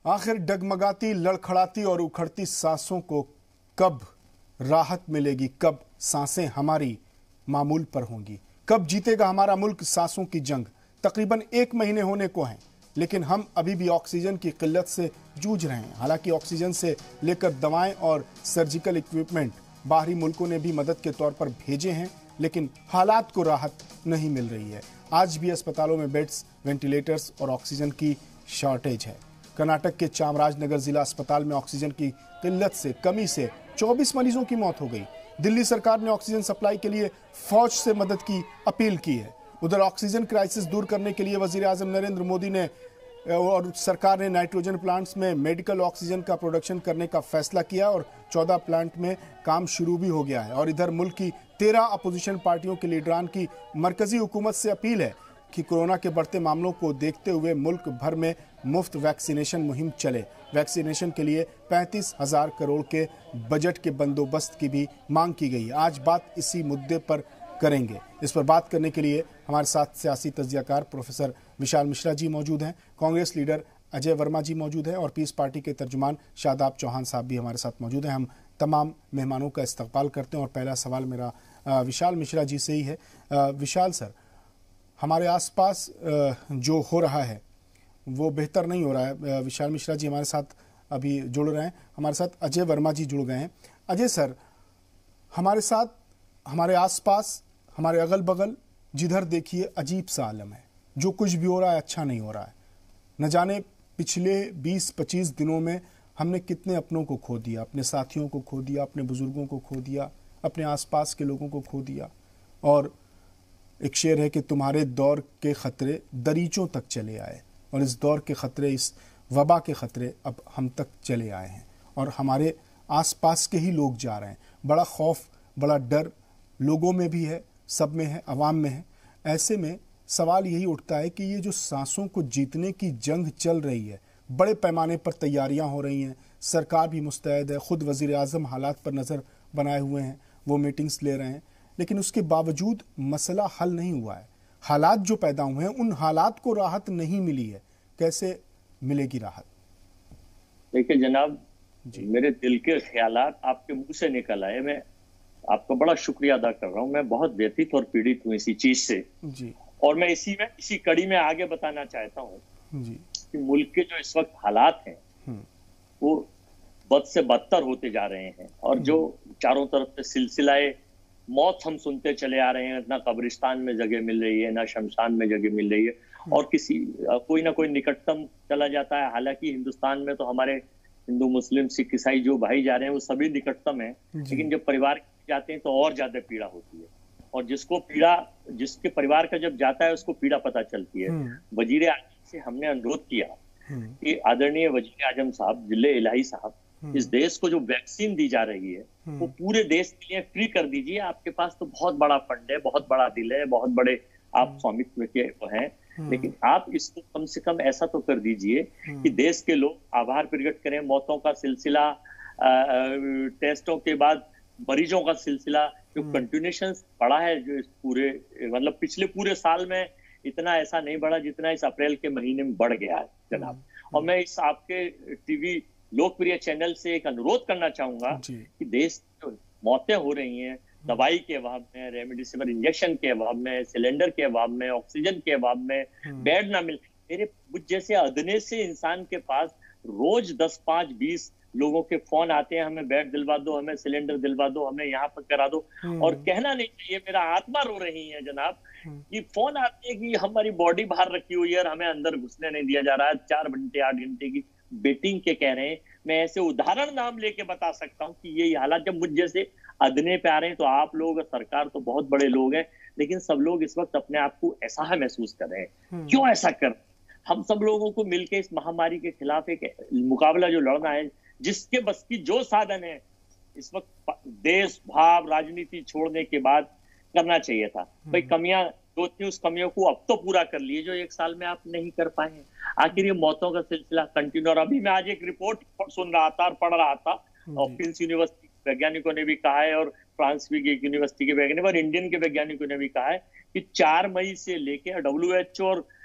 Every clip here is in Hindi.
आखिर डगमगाती, लड़खड़ाती और उखड़ती सांसों को कब राहत मिलेगी? कब सांसें हमारी मामूल पर होंगी? कब जीतेगा हमारा मुल्क सांसों की जंग? तकरीबन 1 महीने होने को हैं, लेकिन हम अभी भी ऑक्सीजन की किल्लत से जूझ रहे हैं। हालांकि ऑक्सीजन से लेकर दवाएं और सर्जिकल इक्विपमेंट बाहरी मुल्कों ने भी मदद के तौर पर भेजे हैं, लेकिन हालात को राहत नहीं मिल रही है। आज भी अस्पतालों में बेड्स, वेंटिलेटर्स और ऑक्सीजन की शॉर्टेज है। कर्नाटक के चामराजनगर जिला अस्पताल में ऑक्सीजन की किल्लत से, कमी से 24 मरीजों की मौत हो गई। दिल्ली सरकार ने ऑक्सीजन सप्लाई के लिए फौज से मदद की अपील की है। उधर ऑक्सीजन क्राइसिस दूर करने के लिए वजीर आजम नरेंद्र मोदी ने और सरकार ने नाइट्रोजन प्लांट्स में मेडिकल ऑक्सीजन का प्रोडक्शन करने का फैसला किया और 14 प्लांट में काम शुरू भी हो गया है। और इधर मुल्क की 13 अपोजिशन पार्टियों के लीडरान की मरकजी हुकूमत से अपील है कि कोरोना के बढ़ते मामलों को देखते हुए मुल्क भर में मुफ्त वैक्सीनेशन मुहिम चले। वैक्सीनेशन के लिए 35,000 करोड़ के बजट के बंदोबस्त की भी मांग की गई। आज बात इसी मुद्दे पर करेंगे। इस पर बात करने के लिए हमारे साथ सियासी तज्जियाकार प्रोफेसर विशाल मिश्रा जी मौजूद हैं, कांग्रेस लीडर अजय वर्मा जी मौजूद हैं और पीस पार्टी के तर्जुमान शादाब चौहान साहब भी हमारे साथ मौजूद हैं। हम तमाम मेहमानों का इस्तकबाल करते हैं और पहला सवाल मेरा विशाल मिश्रा जी से ही है। विशाल सर, हमारे आसपास जो हो रहा है वो बेहतर नहीं हो रहा है। विशाल मिश्रा जी हमारे साथ अभी जुड़ रहे हैं, हमारे साथ अजय वर्मा जी जुड़ गए हैं। अजय सर, हमारे साथ, हमारे आसपास, हमारे अगल बगल जिधर देखिए अजीब सा आलम है। जो कुछ भी हो रहा है अच्छा नहीं हो रहा है। न जाने पिछले 20-25 दिनों में हमने कितने अपनों को खो दिया, अपने साथियों को खो दिया, अपने बुजुर्गों को खो दिया, अपने आसपास के लोगों को खो दिया। और एक शेर है कि तुम्हारे दौर के खतरे दरीचों तक चले आए, और इस दौर के खतरे, इस वबा के खतरे अब हम तक चले आए हैं और हमारे आसपास के ही लोग जा रहे हैं। बड़ा खौफ, बड़ा डर लोगों में भी है, सब में है, अवाम में है। ऐसे में सवाल यही उठता है कि ये जो सांसों को जीतने की जंग चल रही है, बड़े पैमाने पर तैयारियां हो रही हैं, सरकार भी मुस्तैद है, खुद वजीर आज़म हालात पर नज़र बनाए हुए हैं, वो मीटिंग्स ले रहे हैं, लेकिन उसके बावजूद मसला हल नहीं हुआ है। हालात जो पैदा हुए हैं, उन हालात को राहत नहीं मिली है। कैसे मिलेगी राहत? देखिए जनाब, मेरे दिल के ख्यालात आपके मुंह से निकल आए। मैं आपका बड़ा शुक्रिया अदा कर रहा हूँ। मैं बहुत व्यथित और पीड़ित हूँ इसी चीज से जी। और मैं इसी कड़ी में आगे बताना चाहता हूँ कि मुल्क के जो इस वक्त हालात हैं वो बद से बदतर होते जा रहे हैं। और जो चारों तरफ से सिलसिलाए मौत हम सुनते चले आ रहे हैं, ना कब्रिस्तान में जगह मिल रही है, ना शमशान में जगह मिल रही है, और कोई ना कोई निकटतम चला जाता है। हालांकि हिंदुस्तान में तो हमारे हिंदू, मुस्लिम, सिख, ईसाई जो भाई जा रहे हैं वो सभी निकटतम है, लेकिन जब परिवार जाते हैं तो और ज्यादा पीड़ा होती है। और जिसके परिवार का जब जाता है उसको पीड़ा पता चलती है। वजीर आजम से हमने अनुरोध किया कि आदरणीय वजीर आजम साहब, जिले इलाही साहब, इस देश को जो वैक्सीन दी जा रही है वो पूरे देश के लिए फ्री कर दीजिए। आपके पास तो बहुत बड़ा फंड है, बहुत बड़ा दिल है, बहुत बड़े आप स्वामित्व के हैं, लेकिन आप इसको कम से कम ऐसा तो कर दीजिए कि देश के लोग आभार प्रकट करें। मौतों का सिलसिला, टेस्टों के बाद मरीजों का सिलसिला जो कंटिन्यूशन बढ़ा है, जो इस पूरे मतलब पिछले पूरे साल में इतना ऐसा नहीं बढ़ा जितना इस अप्रैल के महीने में बढ़ गया है जनाब। और मैं इस आपके टीवी लोकप्रिय चैनल से एक अनुरोध करना चाहूंगा कि देश जो मौतें हो रही हैं दवाई के अभाव में, रेमडेसिविर इंजेक्शन के अभाव में, सिलेंडर के अभाव में, ऑक्सीजन के अभाव में, बेड ना मिल, मेरे मुझ जैसे अदने से इंसान के पास रोज 10, 5, 20 लोगों के फोन आते हैं, हमें बेड दिलवा दो, हमें सिलेंडर दिलवा दो, हमें यहाँ पर करा दो। और कहना नहीं चाहिए, मेरा आत्मा रो रही है जनाब, कि फोन आते हैं कि हमारी बॉडी बाहर रखी हुई है और हमें अंदर घुसने नहीं दिया जा रहा है। 4 घंटे 8 घंटे की वेटिंग के कह रहे हैं। मैं ऐसे उदाहरण नाम लेके बता सकता हूँ कि ये हालात जब मुझ जैसे अदने पे आ रहे हैं, तो आप लोग, सरकार तो बहुत बड़े लोग हैं, लेकिन सब लोग इस वक्त अपने आप को असहाय महसूस कर रहे हैं। क्यों ऐसा कर? हम सब लोगों को मिलकर इस महामारी के खिलाफ एक मुकाबला जो लड़ना है, जिसके बस की जो साधन है इस वक्त देश भाव राजनीति छोड़ने के बाद करना चाहिए था। भाई कमियां जो थी उस कमियों को अब तो पूरा कर लिए जो 1 साल में आप नहीं कर पाए। आखिर ये मौतों का सिलसिला कंटिन्यू। और अभी मैं आज एक रिपोर्ट सुन रहा था और पढ़ रहा था, और फिंस यूनिवर्सिटी वैज्ञानिकों ने भी कहा है, और फ्रांस की यूनिवर्सिटी के वैज्ञानिक और इंडियन के वैज्ञानिकों ने भी कहा है कि 4 मई से लेकर WHO और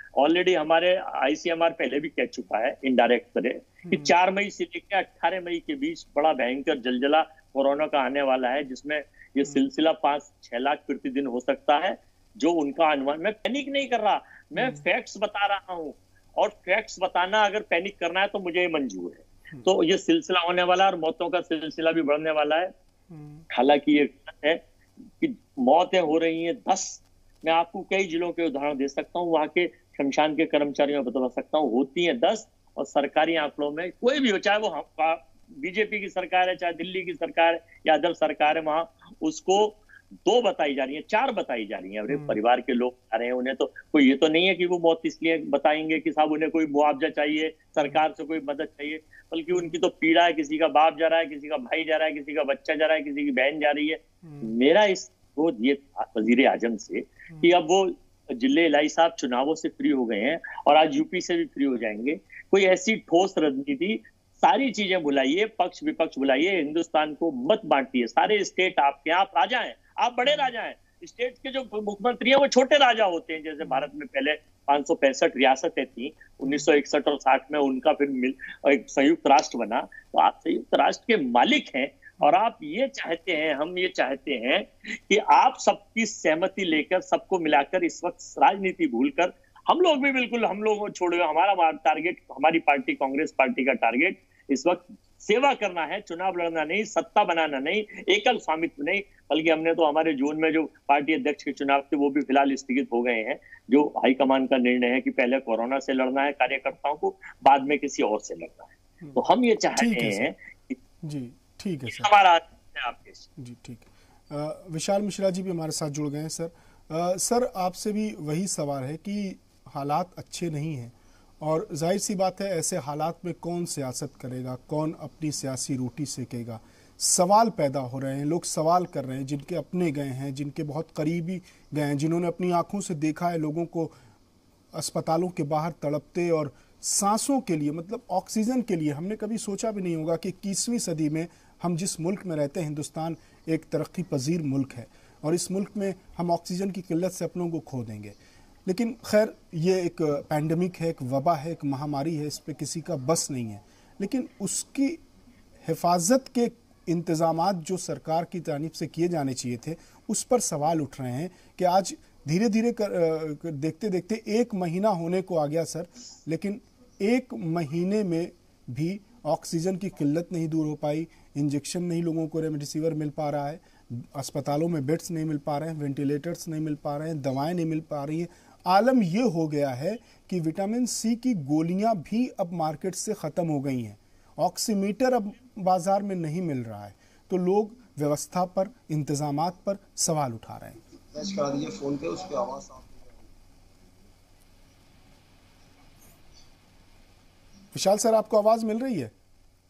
ऑलरेडी हमारे ICMR पहले भी कह चुका है इनडायरेक्ट तरह कि 4 मई से लेकर 18 मई के बीच बड़ा भयंकर जलजला कोरोना का आने वाला है, जिसमें ये सिलसिला 5-6 लाख प्रतिदिन हो सकता है, जो उनका अनुमान। मैं पैनिक नहीं कर रहा, मैं फैक्ट्स बता रहा हूँ, और फैक्ट्स बताना अगर पैनिक करना है तो मुझे मंजूर है। तो ये सिलसिला होने वाला है और मौतों का सिलसिला भी बढ़ने वाला है। हालांकि ये है कि मौतें हो रही हैं 10, मैं आपको कई जिलों के उदाहरण दे सकता हूँ, वहां के शमशान के कर्मचारियों को बता सकता हूँ, होती हैं 10, और सरकारी आंकड़ों में कोई भी हो, चाहे वो बीजेपी की सरकार है, चाहे दिल्ली की सरकार है या अदर सरकार है, वहां उसको 2 बताई जा रही है, 4 बताई जा रही है। अरे परिवार के लोग आ रहे हैं, उन्हें तो कोई ये तो नहीं है कि वो मौत इसलिए बताएंगे कि साहब उन्हें कोई मुआवजा चाहिए, सरकार से कोई मदद चाहिए, बल्कि उनकी तो पीड़ा है, किसी का बाप जा रहा है, किसी का भाई जा रहा है, किसी का बच्चा जा रहा है, किसी की बहन जा रही है। मेरा इस ये वजीर आजम से कि अब वो जिले इलाही साहब चुनावों से फ्री हो गए हैं और आज यूपी से भी फ्री हो जाएंगे, कोई ऐसी ठोस रणनीति, सारी चीजें बुलाइए, पक्ष विपक्ष बुलाइए, हिंदुस्तान को मत बांटिए, सारे स्टेट आपके, आप राजा हैं, आप बड़े राजा हैं, स्टेट के जो मुख्यमंत्री हैं वो छोटे राजा होते हैं। जैसे भारत में पहले 565 रियासतें थी, 1961 और 60 में उनका फिर एक संयुक्त राष्ट्र बना, तो आप संयुक्त राष्ट्र के मालिक हैं, और आप ये चाहते हैं, हम ये चाहते हैं कि आप सबकी सहमति लेकर, सबको मिलाकर, इस वक्त राजनीति भूलकर, हम लोग भी बिल्कुल, हम लोग छोड़ो, हमारा टारगेट, हमारी पार्टी कांग्रेस पार्टी का टारगेट इस वक्त सेवा करना है, चुनाव लड़ना नहीं, सत्ता बनाना नहीं, एकल स्वामित्व नहीं। बल्कि हमने तो हमारे जून में जो पार्टी अध्यक्ष के चुनाव थे वो भी फिलहाल स्थगित हो गए हैं, जो हाईकमान का निर्णय है कि पहले कोरोना से लड़ना है कार्यकर्ताओं को, बाद में किसी और से लड़ना है। तो हम ये चाहते हैं जी, ठीक है सर, हमारा आपके जी ठीक है। विशाल मिश्रा जी भी हमारे साथ जुड़ गए हैं। सर आपसे भी वही सवाल है कि हालात अच्छे नहीं हैं, और जाहिर सी बात है ऐसे हालात में कौन सियासत करेगा, कौन अपनी सियासी रोटी सेकेगा। सवाल पैदा हो रहे हैं, लोग सवाल कर रहे हैं, जिनके अपने गए हैं, जिनके बहुत करीबी गए हैं, जिन्होंने अपनी आंखों से देखा है लोगों को अस्पतालों के बाहर तड़पते और सांसों के लिए, मतलब ऑक्सीजन के लिए। हमने कभी सोचा भी नहीं होगा कि 21वीं सदी में हम जिस मुल्क में रहते हैं, हिंदुस्तान एक तरक्की पजीर मुल्क है, और इस मुल्क में हम ऑक्सीजन की किल्लत से अपनों को खो देंगे। लेकिन खैर ये एक पैंडमिक है, एक वबा है, एक महामारी है, इस पे किसी का बस नहीं है। लेकिन उसकी हिफाजत के इंतजामात जो सरकार की जानिब से किए जाने चाहिए थे, उस पर सवाल उठ रहे हैं कि आज धीरे धीरे देखते देखते 1 महीना होने को आ गया सर, लेकिन 1 महीने में भी ऑक्सीजन की किल्लत नहीं दूर हो पाई, इंजेक्शन नहीं लोगों को रेमडेसिविर मिल पा रहा है, अस्पतालों में बेड्स नहीं मिल पा रहे हैं, वेंटिलेटर्स नहीं मिल पा रहे हैं, दवाएं नहीं मिल पा रही हैं। आलम ये हो गया है कि विटामिन सी की गोलियां भी अब मार्केट से ख़त्म हो गई हैं, ऑक्सीमीटर अब बाजार में नहीं मिल रहा है, तो लोग व्यवस्था पर, इंतजामात पर सवाल उठा रहे हैं। फोन पे उस पे आवाज विशाल सर आपको आवाज मिल रही है?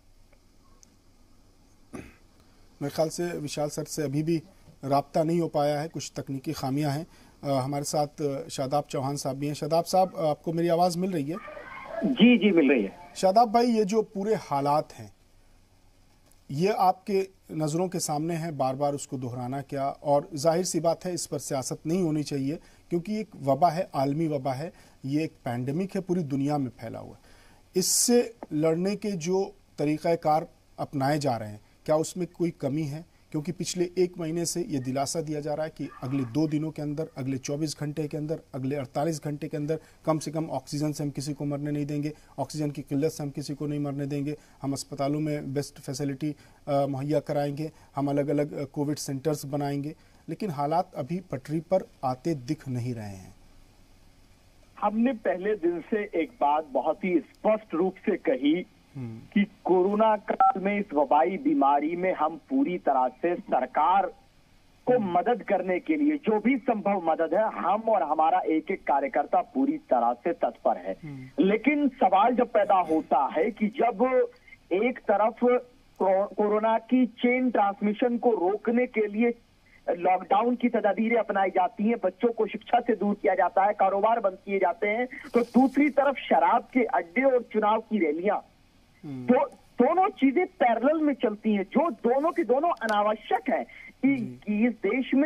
मेरे ख्याल से विशाल सर से अभी भी राब्ता नहीं हो पाया है, कुछ तकनीकी खामियां हैं। हमारे साथ शादाब चौहान साहब भी हैं। शादाब साहब आपको मेरी आवाज मिल रही है? जी जी मिल रही है। शादाब भाई, ये जो पूरे हालात हैं ये आपके नज़रों के सामने है, बार बार उसको दोहराना क्या, और जाहिर सी बात है इस पर सियासत नहीं होनी चाहिए, क्योंकि एक वबा है, आलमी वबा है, ये एक पैंडमिक है, पूरी दुनिया में फैला हुआ है। इससे लड़ने के जो तरीक़ाकार अपनाए जा रहे हैं, क्या उसमें कोई कमी है? क्योंकि पिछले 1 महीने से ये दिलासा दिया जा रहा है कि अगले 2 दिनों के अंदर, अगले 24 घंटे के अंदर, अगले 48 घंटे के अंदर कम से कम ऑक्सीजन से हम किसी को मरने नहीं देंगे, ऑक्सीजन की किल्लत से हम किसी को नहीं मरने देंगे, हम अस्पतालों में बेस्ट फैसिलिटी मुहैया कराएंगे, हम अलग अलग कोविड सेंटर्स बनाएंगे। लेकिन हालात अभी पटरी पर आते दिख नहीं रहे हैं। हमने पहले दिन से एक बात बहुत ही स्पष्ट रूप से कही कि कोरोना काल में, इस वबाई बीमारी में हम पूरी तरह से सरकार को मदद करने के लिए जो भी संभव मदद है, हम और हमारा एक एक कार्यकर्ता पूरी तरह से तत्पर है। लेकिन सवाल जब पैदा होता है कि जब एक तरफ कोरोना की चेन ट्रांसमिशन को रोकने के लिए लॉकडाउन की तदाबीरें अपनाई जाती हैं, बच्चों को शिक्षा से दूर किया जाता है, कारोबार बंद किए जाते हैं, तो दूसरी तरफ शराब के अड्डे और चुनाव की रैलियां, तो दोनों चीजें पैरेलल में चलती हैं, जो दोनों की दोनों अनावश्यक है कि इस देश में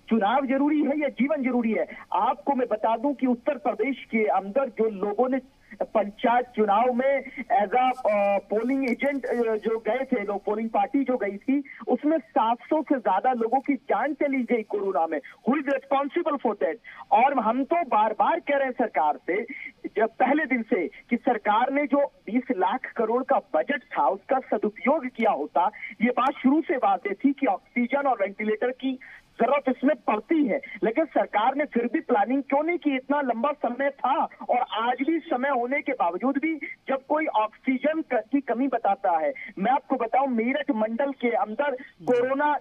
चुनाव जरूरी है या जीवन जरूरी है? आपको मैं बता दूं कि उत्तर प्रदेश के अंदर जो लोगों ने पंचायत चुनाव में एज अ पोलिंग एजेंट जो गए थे लोग, पोलिंग पार्टी जो गई थी, उसमें 700 से ज्यादा लोगों की जान चली गई कोरोना में। Who is responsible for that? और हम तो बार बार कह रहे हैं सरकार से, जब पहले दिन से, कि सरकार ने जो 20 लाख करोड़ का बजट था उसका सदुपयोग किया होता। ये बात शुरू से वादे थी कि ऑक्सीजन और वेंटिलेटर की जरूरत इसमें पड़ती है, लेकिन सरकार ने फिर भी प्लानिंग क्यों नहीं की? इतना लंबा समय था और आज भी समय होने के बावजूद भी जब कोई ऑक्सीजन की कमी बताता है, मैं आपको बताऊं मेरठ मंडल के अंदर कोरोना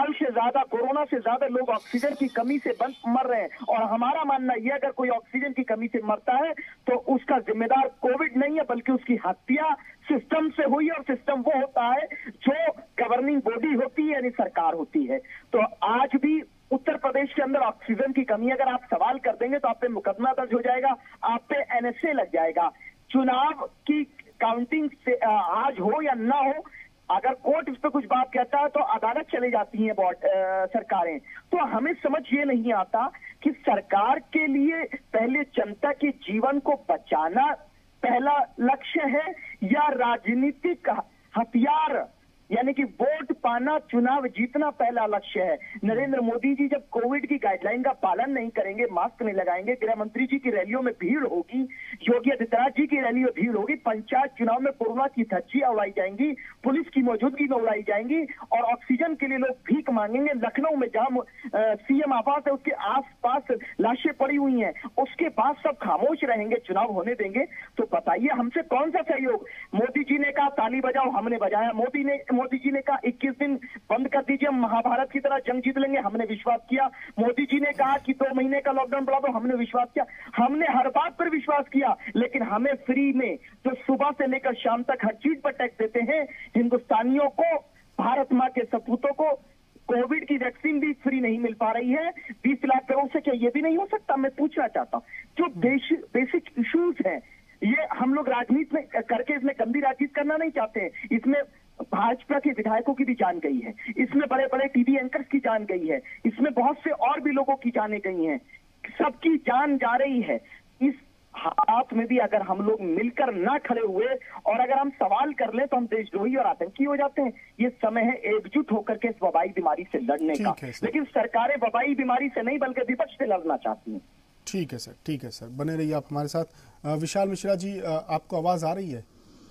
से ज्यादा लोग ऑक्सीजन की कमी से मर रहे हैं। और हमारा मानना यह, अगर कोई ऑक्सीजन की कमी से मरता है तो उसका जिम्मेदार कोविड नहीं है, बल्कि उसकी हत्या सिस्टम से हुई। और सिस्टम वो होता है जो गवर्निंग बॉडी होती है, यानी सरकार होती है। तो आज भी उत्तर प्रदेश के अंदर ऑक्सीजन की कमी, अगर आप सवाल कर देंगे तो आप पे मुकदमा दर्ज हो जाएगा, आप पे एनएसए लग जाएगा। चुनाव की काउंटिंग से आज हो या ना हो, अगर कोर्ट इस पे कुछ बात कहता है तो अदालत चले जाती हैं सरकारें। तो हमें समझ ये नहीं आता कि सरकार के लिए पहले जनता के जीवन को बचाना पहला लक्ष्य है या राजनीतिक हथियार यानी कि वोट पाना, चुनाव जीतना पहला लक्ष्य है। नरेंद्र मोदी जी जब कोविड की गाइडलाइन का पालन नहीं करेंगे, मास्क नहीं लगाएंगे, गृह मंत्री जी की रैलियों में भीड़ होगी, योगी आदित्यनाथ जी की रैली में भीड़ होगी, पंचायत चुनाव में कोरोना की धज्जियां उड़ाई जाएंगी, पुलिस की मौजूदगी में उड़ाई जाएंगी और ऑक्सीजन के लिए लोग भीख मांगेंगे। लखनऊ में जहां सीएम आवास है उसके आसपास लाशें पड़ी हुई हैं, उसके बाद सब खामोश रहेंगे, चुनाव होने देंगे। तो बताइए हमसे कौन सा सहयोग? मोदी जी ने कहा ताली बजाओ, हमने बजाया। मोदी जी ने कहा 21 दिन बंद कर दीजिए, हम महाभारत की तरह जंग जीत लेंगे, हमने विश्वास किया। मोदी जी ने कहा कि 2 महीने का लॉकडाउन बढ़ा दो, हमने विश्वास किया। हमने हर बात पर विश्वास किया, लेकिन हमें फ्री में जो सुबह से लेकर शाम तक हर चीज पर टैक्स देते हैं, हिंदुस्तानियों को, भारत माँ के सपूतों को कोविड की वैक्सीन भी फ्री नहीं मिल पा रही है। 20 लाख करोड़ से क्या ये भी नहीं हो सकता? मैं पूछना चाहता हूँ। जो बेसिक इश्यूज हैं, ये हम लोग राजनीति में करके इसमें गंदी राजनीति करना नहीं चाहते हैं। इसमें भाजपा के विधायकों की भी जान गई है, इसमें बड़े बड़े टीवी एंकर्स की जान गई है, इसमें बहुत से और भी लोगों की जानें गई हैं, सबकी जान जा रही है। इस हालात में भी अगर हम लोग मिलकर ना खड़े हुए और अगर हम सवाल कर लें तो हम देशद्रोही और आतंकी हो जाते हैं। ये समय है एकजुट होकर के इस वबाई बीमारी से लड़ने का, लेकिन सरकारें वबाई बीमारी से नहीं बल्कि विपक्ष से लड़ना चाहती हैं। ठीक है सर, ठीक है सर, बने रहिए आप हमारे साथ। विशाल मिश्रा जी, आपको आवाज आ रही है?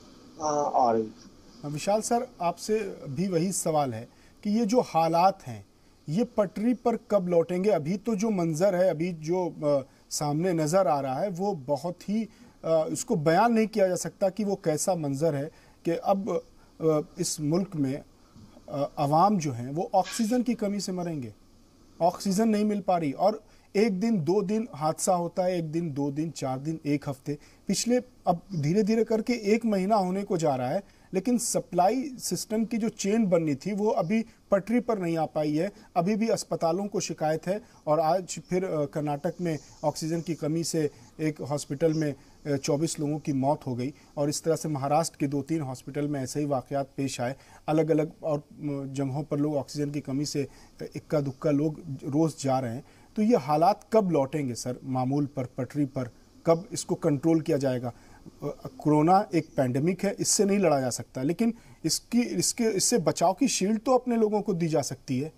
आ रही। विशाल सर, आपसे भी वही सवाल है कि ये जो हालात हैं ये पटरी पर कब लौटेंगे? अभी तो जो मंजर है, अभी जो सामने नजर आ रहा है वो बहुत ही उसको बयान नहीं किया जा सकता कि वो कैसा मंजर है कि अब इस मुल्क में अवाम जो हैं वो ऑक्सीजन की कमी से मरेंगे। ऑक्सीजन नहीं मिल पा रही और एक दिन 2 दिन हादसा होता है, 1 दिन 2 दिन 4 दिन 1 हफ्ते, पिछले अब धीरे धीरे करके 1 महीना होने को जा रहा है, लेकिन सप्लाई सिस्टम की जो चेन बननी थी वो अभी पटरी पर नहीं आ पाई है। अभी भी अस्पतालों को शिकायत है और आज फिर कर्नाटक में ऑक्सीजन की कमी से एक हॉस्पिटल में 24 लोगों की मौत हो गई और इस तरह से महाराष्ट्र के 2-3 हॉस्पिटल में ऐसे ही वाकयात पेश आए। अलग अलग और जगहों पर लोग ऑक्सीजन की कमी से इक्का दुक्का लोग रोज जा रहे हैं। तो ये हालात कब लौटेंगे सर मामूल पर, पटरी पर? कब इसको कंट्रोल किया जाएगा? कोरोना एक पैंडेमिक है, इससे नहीं लड़ा जा सकता, लेकिन इससे बचाव की शील्ड तो अपने लोगों को दी जा सकती है।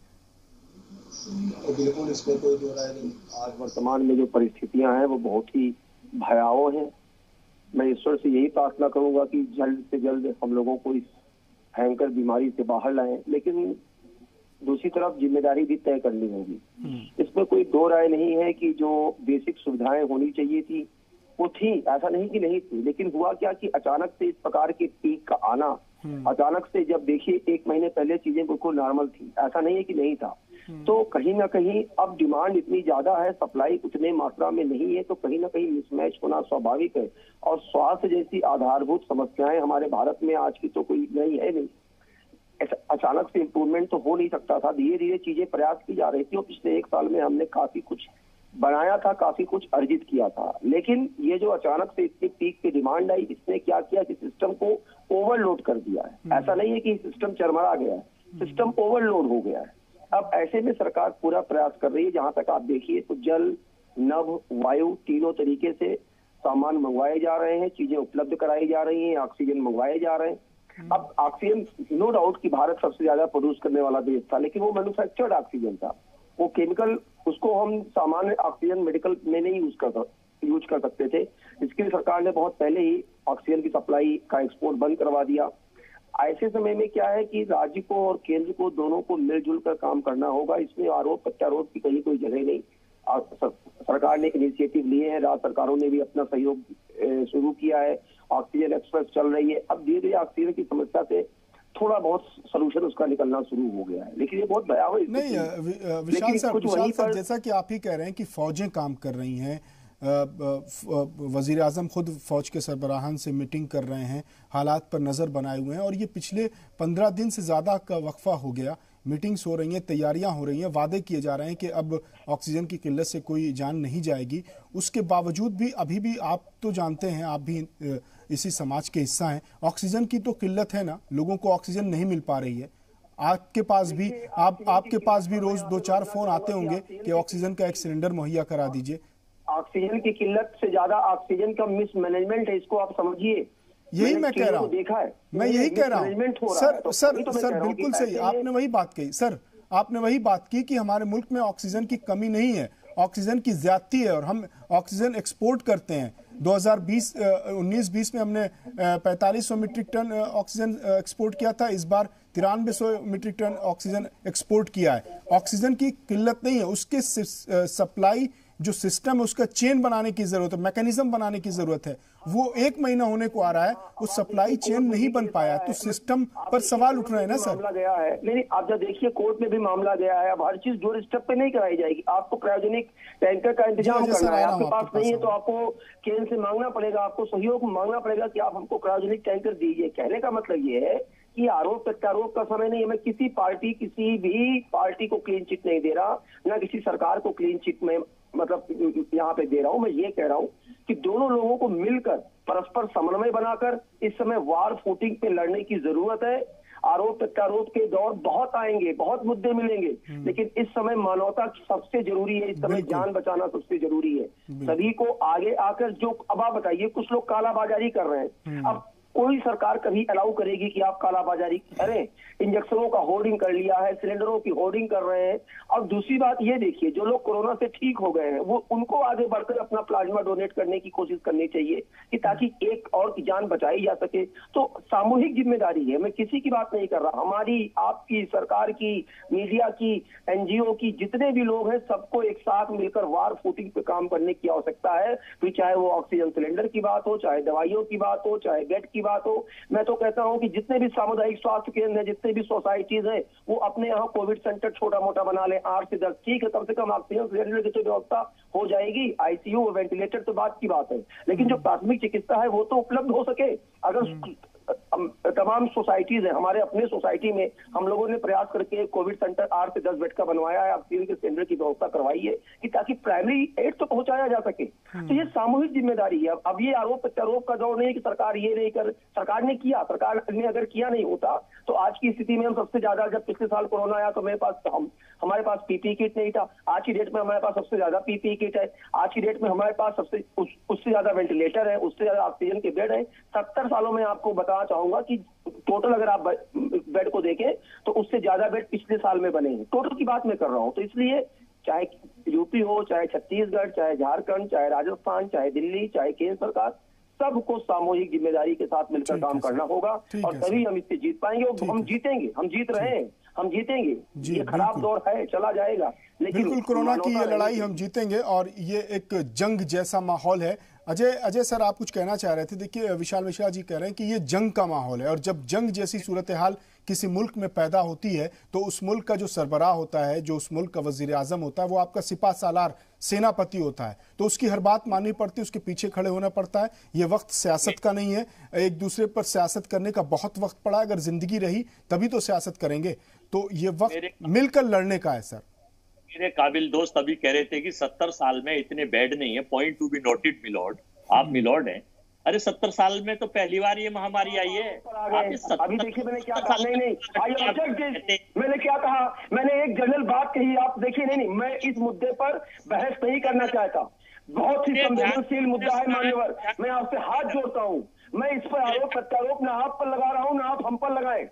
बिल्कुल, इसमें कोई दो राय नहीं। आज वर्तमान में जो परिस्थितियां हैं वो बहुत ही भयावह हैं। मैं ईश्वर से यही प्रार्थना करूंगा कि जल्द से जल्द हम लोगों को इस भयंकर बीमारी से बाहर लाएं, लेकिन दूसरी तरफ जिम्मेदारी भी तय करनी होगी। इसमें कोई दो राय नहीं है कि जो बेसिक सुविधाएं होनी चाहिए थी वो थी, ऐसा नहीं कि नहीं थी, लेकिन हुआ क्या कि अचानक से इस प्रकार के पीक का आना, अचानक से जब देखिए 1 महीने पहले चीजें बिल्कुल नॉर्मल थी, ऐसा नहीं है कि नहीं था। तो कहीं ना कहीं अब डिमांड इतनी ज्यादा है, सप्लाई उतने मात्रा में नहीं है, तो कहीं ना कहीं मिसमैच होना स्वाभाविक है। और स्वास्थ्य जैसी आधारभूत समस्याएं हमारे भारत में आज की तो कोई नई है नहीं। अचानक से इम्प्रूवमेंट तो हो नहीं सकता था, धीरे धीरे चीजें प्रयास की जा रही थी और पिछले 1 साल में हमने काफी कुछ बनाया था, काफी कुछ अर्जित किया था। लेकिन ये जो अचानक से इतनी पीक की डिमांड आई, इसने क्या किया कि सिस्टम को ओवरलोड कर दिया है। ऐसा नहीं है कि सिस्टम चरमरा गया है, सिस्टम ओवरलोड हो गया है। अब ऐसे में सरकार पूरा प्रयास कर रही है, जहां तक आप देखिए तो जल, नभ, वायु तीनों तरीके से सामान मंगवाए जा रहे हैं, चीजें उपलब्ध कराई जा रही हैं, ऑक्सीजन मंगवाए जा रहे हैं। अब ऑक्सीजन, नो डाउट कि भारत सबसे ज्यादा प्रोड्यूस करने वाला देश था, लेकिन वो मैन्युफैक्चर्ड ऑक्सीजन था, वो केमिकल, उसको हम सामान्य ऑक्सीजन मेडिकल में नहीं यूज कर सकते थे। इसके लिए सरकार ने बहुत पहले ही ऑक्सीजन की सप्लाई का एक्सपोर्ट बंद करवा दिया। ऐसे समय में क्या है कि राज्य को और केंद्र को दोनों को मिलजुल कर काम करना होगा। इसमें आरोप प्रत्यारोप की कहीं कोई जगह नहीं। सरकार ने इनिशिएटिव लिए हैं, राज्य सरकारों ने भी अपना सहयोग शुरू किया है, ऑक्सीजन एक्सप्रेस चल रही है। अब धीरे धीरे ऑक्सीजन की समस्या से थोड़ा बहुत सलूशन उसका निकलना शुरू हो गया है, लेकिन ये बहुत भयावह नहीं। विशाल सर, जैसा कि आप ही कह रहे हैं कि फौजें काम कर रही हैं, वजीर आजम खुद फौज के सरबराहान से मीटिंग कर रहे हैं, हालात पर नजर बनाए हुए हैं, और ये पिछले 15 दिन से ज्यादा का वक्फा हो गया, मीटिंग्स हो रही हैं, तैयारियां हो रही हैं, वादे किए जा रहे हैं कि अब ऑक्सीजन की किल्लत से कोई जान नहीं जाएगी। उसके बावजूद भी अभी भी, आप तो जानते हैं, आप भी इसी समाज के हिस्सा हैं, ऑक्सीजन की तो किल्लत है ना, लोगों को ऑक्सीजन नहीं मिल पा रही है। आपके पास भी आपके पास भी रोज 2-4 फोन आते होंगे कि ऑक्सीजन का एक सिलेंडर मुहैया करा दीजिए। ऑक्सीजन की किल्लत से ज्यादा ऑक्सीजन का मिसमैनेजमेंट है, इसको आप समझिए। यही मैं कह रहा हूँ, देखा है, मैं यही कह रहा हूँ सर बिल्कुल सही, आपने वही बात कही सर, आपने वही बात की कि हमारे मुल्क में ऑक्सीजन की कमी नहीं है, ऑक्सीजन की ज्यादती है, और हम ऑक्सीजन एक्सपोर्ट करते हैं। 2019-20 में हमने 4500 मीट्रिक टन ऑक्सीजन एक्सपोर्ट किया था, इस बार 9300 मीट्रिक टन ऑक्सीजन एक्सपोर्ट किया है। ऑक्सीजन की किल्लत नहीं है, उसके सप्लाई जो सिस्टम है उसका चेन बनाने की जरूरत है, मैकेनिज्म बनाने की जरूरत है। वो 1 महीना होने को आ रहा है, वो सप्लाई चेन नहीं बन पाया, तो सिस्टम पर सवाल उठ रहे हैं ना सर। मामला गया है, नहीं आप जब देखिए कोर्ट में भी मामला गया है। अब हर चीज डोर स्टेप पे नहीं कराई जाएगी, आपको क्रायोजेनिक टैंकर का इंतजाम करना है, आपके पास नहीं है तो आपको केंद्र से मांगना पड़ेगा, आपको सहयोग मांगना पड़ेगा कि आप हमको क्रायोजेनिक टैंकर दीजिए। कहने का मतलब ये है कि आरोप प्रत्यारोप का समय नहीं है। मैं किसी भी पार्टी को क्लीन चिट नहीं दे रहा, ना किसी सरकार को क्लीन चिट में मतलब यहाँ पे दे रहा हूँ। मैं ये कह रहा हूँ कि दोनों लोगों को मिलकर परस्पर समन्वय बनाकर इस समय वार फूटिंग पे लड़ने की जरूरत है। आरोप प्रत्यारोप के दौर बहुत आएंगे, बहुत मुद्दे मिलेंगे, लेकिन इस समय मानवता सबसे जरूरी है, इस समय जान बचाना सबसे जरूरी है। सभी को आगे आकर, जो अब आप बताइए, कुछ लोग कालाबाजारी कर रहे हैं, अब कोई सरकार कभी अलाउ करेगी कि आप कालाबाजारी करें? इंजेक्शनों का होर्डिंग कर लिया है, सिलेंडरों की होर्डिंग कर रहे हैं। और दूसरी बात ये देखिए, जो लोग कोरोना से ठीक हो गए हैं वो उनको आगे बढ़कर अपना प्लाज्मा डोनेट करने की कोशिश करनी चाहिए कि ताकि एक और की जान बचाई जा सके। तो सामूहिक जिम्मेदारी है, मैं किसी की बात नहीं कर रहा, हमारी, आपकी, सरकार की, मीडिया की, एनजीओ की, जितने भी लोग हैं सबको एक साथ मिलकर वार फूटिंग पे काम करने की आवश्यकता है। फिर चाहे वो ऑक्सीजन सिलेंडर की बात हो, चाहे दवाइयों की बात हो, चाहे बेड की बात हो। मैं तो कहता हूं कि जितने भी सामुदायिक स्वास्थ्य केंद्र हैं, जितने भी सोसाइटीज हैं, वो अपने यहाँ कोविड सेंटर छोटा मोटा बना ले, 8 से 10, ठीक है, कम से कम ऑक्सीजन सिलेंडर की तो व्यवस्था हो जाएगी। आईसीयू, वेंटिलेटर तो बात की बात है, लेकिन जो प्राथमिक चिकित्सा है वो तो उपलब्ध हो सके। अगर तमाम सोसाइटीज है, हमारे अपने सोसाइटी में हम लोगों ने प्रयास करके कोविड सेंटर 8 से 10 बेड का बनवाया है, ऑक्सीजन के सिलेंडर की व्यवस्था करवाई है कि ताकि प्राइमरी एड तो पहुंचाया जा सके। तो ये सामूहिक जिम्मेदारी है। अब ये आरोप प्रत्यारोप का दौर नहीं है कि सरकार ये नहीं कर, सरकार ने किया, सरकार ने अगर किया नहीं होता तो आज की स्थिति में हम सबसे ज्यादा, जब पिछले साल कोरोना आया तो हमारे पास पीपीई किट नहीं था, आज की डेट में हमारे पास सबसे ज्यादा पीपीई किट है, आज की डेट में हमारे पास उससे ज्यादा वेंटिलेटर है, उससे ज्यादा ऑक्सीजन के बेड है। 70 सालों में आपको बताना चाहूंगा कि टोटल अगर आप बेड को देखें तो उससे ज्यादा बेड पिछले साल में बने हैं। टोटल की बात मैं कर रहा हूं। तो इसलिए चाहे यूपी हो, चाहे छत्तीसगढ़, चाहे झारखंड, चाहे राजस्थान, चाहे दिल्ली, चाहे केंद्र सरकार, सबको सामूहिक जिम्मेदारी के साथ मिलकर काम करना होगा और तभी हम इससे जीत पाएंगे। और हम जीतेंगे, हम जीत रहे हैं, हम जीतेंगे। ये खराब दौर है, चला जाएगा, लेकिन बिल्कुल कोरोना की ये लड़ाई हम जीतेंगे और ये एक जंग जैसा माहौल है। अजय सर, आप कुछ कहना चाह रहे थे। देखिए, विशाल मिश्रा जी कह रहे हैं कि ये जंग का माहौल है, और जब जंग जैसी सूरत हाल किसी मुल्क में पैदा होती है तो उस मुल्क का जो सरबराह होता है, जो उस मुल्क का वजीर आजम होता है, वो आपका सिपा सालार सेनापति होता है, तो उसकी हर बात माननी पड़ती है, उसके पीछे खड़े होना पड़ता है। ये वक्त सियासत का नहीं है, एक दूसरे पर सियासत करने का बहुत वक्त पड़ा। अगर जिंदगी रही तभी तो सियासत करेंगे, तो ये वक्त मिलकर लड़ने का है। सर, मेरे काबिल दोस्त अभी कह रहे थे कि 70 साल में इतने बेड नहीं है। Point to be noted milord, आप मिलॉर्ड हैं, अरे 70 साल में तो पहली बार ये महामारी आई है। अभी देखिए मैंने क्या कहा, नहीं मैंने क्या कहा, मैंने एक जनरल बात कही, आप देखिए। नहीं मैं इस मुद्दे पर बहस नहीं करना चाहता, बहुत ही संवेदनशील मुद्दा है मान्यवर, मैं आपसे हाथ जोड़ता हूँ। मैं इस पर आरोप प्रत्यारोप ना आप पर लगा रहा हूँ ना आप हम पर लगाए।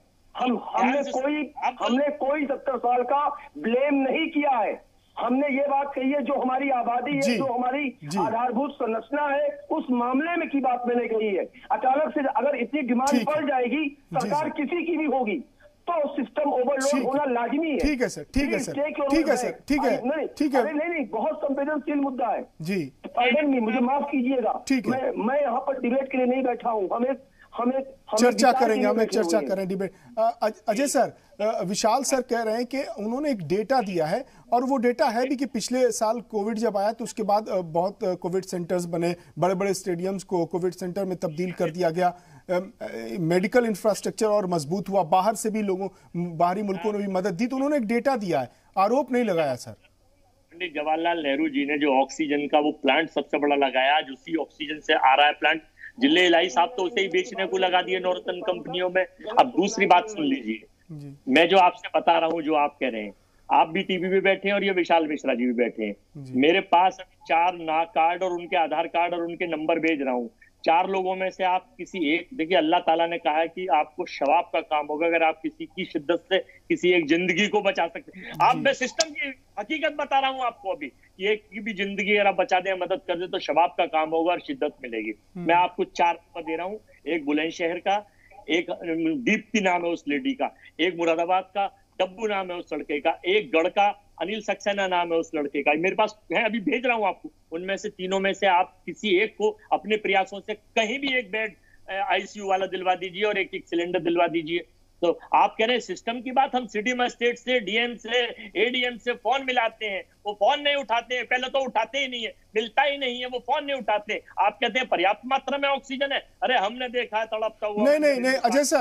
हमने कोई 70 साल का ब्लेम नहीं किया है। हमने ये बात कही है जो हमारी आबादी है, जो हमारी आधारभूत संरचना है, उस मामले में की बात मैंने कही है। अचानक से अगर इतनी डिमांड बढ़ जाएगी, सरकार किसी की भी होगी, तो सिस्टम ओवरलोड होना लाजमी है। ठीक है सर, ठीक है सर, ठीक है सर, ठीक है, ठीक है। नहीं, बहुत संवेदनशील मुद्दा है जी। मुझे माफ कीजिएगा, मैं यहाँ पर डिबेट के लिए नहीं बैठा हूँ। हमें चर्चा करेंगे, हम एक चर्चा करें, debate. Ajay sir, Vishal sir कह रहे हैं कि उन्होंने एक डेटा दिया है, और वो डेटा है भी कि पिछले साल कोविड जब आया तो उसके बाद बहुत कोविड सेंटर्स बने, बड़े बड़े स्टेडियम्स को कोविड सेंटर में तब्दील कर दिया गया, मेडिकल इंफ्रास्ट्रक्चर और मजबूत हुआ, बाहर से भी लोगों, बाहरी मुल्कों ने भी मदद दी। तो उन्होंने एक डेटा दिया है, आरोप नहीं लगाया सर। पंडित जवाहरलाल नेहरू जी ने जो ऑक्सीजन का वो प्लांट सबसे बड़ा लगाया, आज उसी ऑक्सीजन से आ रहा है प्लांट। जिले इलाही साहब तो उसे ही बेचने को लगा दिए नॉर्थन कंपनियों में। अब दूसरी बात सुन लीजिए, मैं जो आपसे बता रहा हूँ, जो आप कह रहे हैं, आप भी टीवी पे बैठे हैं और ये विशाल मिश्रा जी भी बैठे हैं। मेरे पास 4 कार्ड और उनके आधार कार्ड और उनके नंबर भेज रहा हूँ। 4 लोगों में से आप किसी एक, देखिए अल्लाह ताला ने कहा है कि आपको शवाब का काम होगा अगर आप किसी की शिद्दत से किसी एक जिंदगी को बचा सकते हैं। आप, मैं सिस्टम की हकीकत बता रहा हूं आपको अभी, कि एक की भी जिंदगी अगर आप बचा दें, मदद कर दे, तो शवाब का काम होगा और शिद्दत मिलेगी। मैं आपको 4 नंबर दे रहा हूँ। एक बुलंदशहर का, एक दीप्ति नाम है उस लेडी का, एक मुरादाबाद का डब्बू नाम है उस लड़के का, एक गढ़ का अनिल सक्सेना नाम है उस लड़के का। मेरे पास है, अभी भेज रहा हूं आपको। उनमें से तीनों में से आप किसी एक को अपने प्रयासों से कहीं भी एक बेड आईसीयू वाला दिलवा दीजिए और एक सिलेंडर दिलवा दीजिए। तो आप कह रहे हैं सिस्टम की बात, हम सिटी मजिस्ट्रेट से, डीएम से, एडीएम से फोन मिलाते हैं, वो फोन नहीं उठाते हैं। पहले तो उठाते ही नहीं है, मिलता ही नहीं है, वो फोन नहीं उठाते। आप कहते हैं पर्याप्त मात्रा में ऑक्सीजन है, अरे हमने देखा है तड़पता हुआ। नहीं,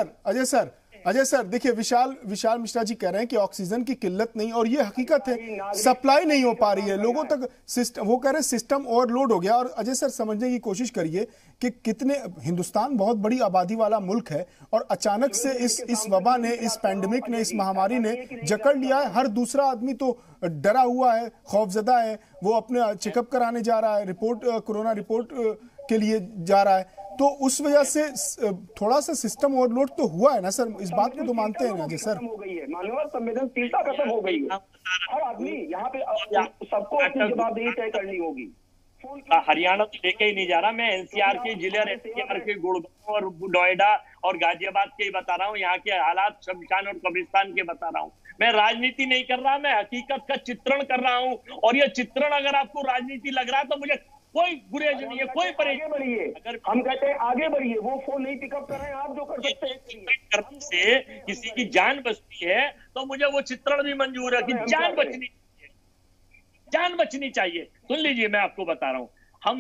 अजय सर देखिए, विशाल मिश्रा जी कह रहे हैं कि ऑक्सीजन की किल्लत नहीं, और ये हकीकत है, सप्लाई नहीं हो पा रही है लोगों तक। सिस्टम, वो कह रहे हैं सिस्टम ओवरलोड हो गया। और अजय सर समझने की कोशिश करिए कि कितने, हिंदुस्तान बहुत बड़ी आबादी वाला मुल्क है, और अचानक से इस वबा ने, इस पैंडेमिक ने, इस महामारी ने जकड़ लिया है। हर दूसरा आदमी तो डरा हुआ है, खौफजदा है, वो अपने चेकअप कराने जा रहा है, रिपोर्ट, कोरोना रिपोर्ट के लिए जा रहा है। तो उस वजह से थोड़ा सा सिस्टम ओवरलोड तो हुआ है ना सर, इस बात को तो मानते हैं ना जी सर। हो गई है, मानव संवेदनशीलता खत्म हो गई है। हर आदमी यहाँ पे सबको अपनी जवाबदेही तय करनी होगी। हरियाणा तो लेके ही नहीं जा रहा, मैं एनसीआर के जिले, एनसीआर के गुड़गांव और नोएडा और गाजियाबाद के ही बता रहा हूँ। यहाँ के हालात शमशान और कब्रिस्तान के बता रहा हूँ। मैं राजनीति नहीं कर रहा, मैं हकीकत का चित्रण कर रहा हूँ। और ये चित्रण अगर आपको राजनीति लग रहा है तो मुझे कोई गुरेज नहीं है, कोई परेशानी। अगर हम कहते हैं आगे बढ़िए, वो फोन नहीं पिकअप कर रहे हैं, आप जो कर सकते हैं से किसी की जान बचती है तो मुझे वो चित्रण भी मंजूर है कि जान बचनी चाहिए, जान बचनी चाहिए। सुन लीजिए, मैं आपको बता रहा हूँ,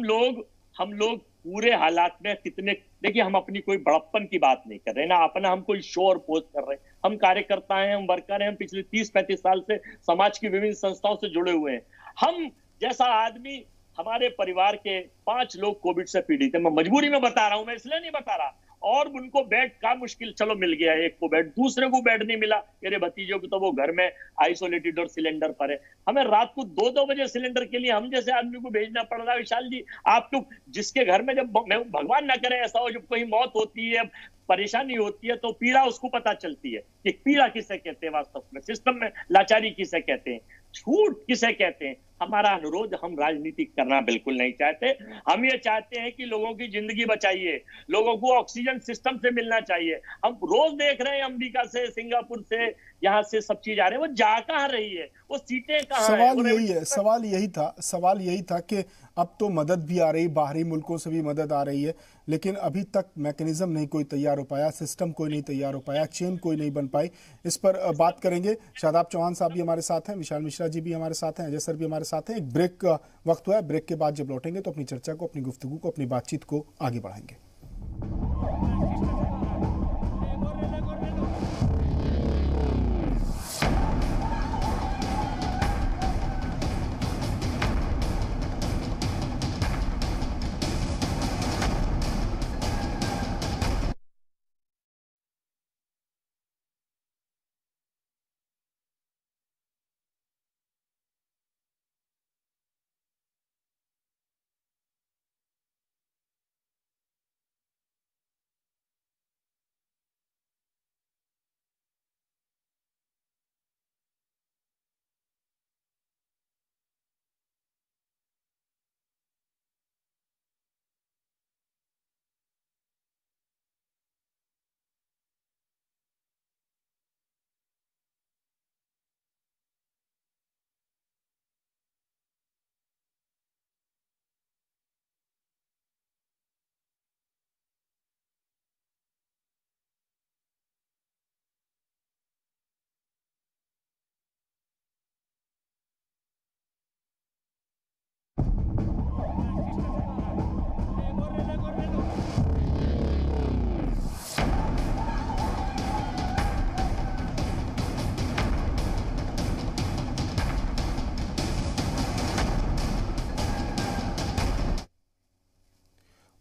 हम लोग पूरे हालात में कितने, देखिए हम अपनी कोई बड़प्पन की बात नहीं कर रहे ना, अपना हम कोई शो और पोस्ट कर रहे हैं। हम कार्यकर्ता हैं, हम वर्कर हैं, हम पिछले 30-35 साल से समाज की विभिन्न संस्थाओं से जुड़े हुए हैं। हम जैसा आदमी, हमारे परिवार के 5 लोग कोविड से पीड़ित है। मैं मजबूरी में बता रहा हूं, मैं इसलिए नहीं बता रहा। और उनको बेड का मुश्किल, चलो मिल गया, एक को बेड, दूसरे को बेड नहीं मिला। मेरे भतीजों को तो वो घर में आइसोलेटेड और सिलेंडर पर है। हमें रात को 2-2 बजे सिलेंडर के लिए हम जैसे आदमी को भेजना पड़ रहा है। विशाल जी, आपको जिसके घर में, जब भगवान ना करे ऐसा हो, जब कोई मौत होती है, परेशानी होती है, तो पीड़ा उसको पता चलती है कि पीड़ा किसे कहते हैं वास्तव में, सिस्टम में लाचारी किसे कहते हैं, छूट किसे कहते हैं। हमारा अनुरोध, हम राजनीति करना बिल्कुल नहीं चाहते। हम ये चाहते हैं कि लोगों की जिंदगी बचाइए, लोगों को ऑक्सीजन सिस्टम से मिलना चाहिए। हम रोज देख रहे हैं अमेरिका से, सिंगापुर से, यहाँ से सब चीज आ रहे हैं, वो जा कहाँ रही है, वो सीटें कहाँ हैं? सवाल यही था कि अब तो मदद भी आ रही, बाहरी मुल्कों से भी मदद आ रही है, लेकिन अभी तक मैकेनिज्म नहीं कोई तैयार हो पाया, सिस्टम कोई नहीं तैयार हो पाया, चेन कोई नहीं बन पाई। इस पर बात करेंगे। शादाब चौहान साहब भी हमारे साथ हैं, विशाल मिश्रा जी भी हमारे साथ हैं, अजय सर भी हमारे साथ हैं। एक ब्रेक का वक्त हुआ है, ब्रेक के बाद जब लौटेंगे तो अपनी चर्चा को, अपनी गुफ्तगू को, अपनी बातचीत को आगे बढ़ाएंगे।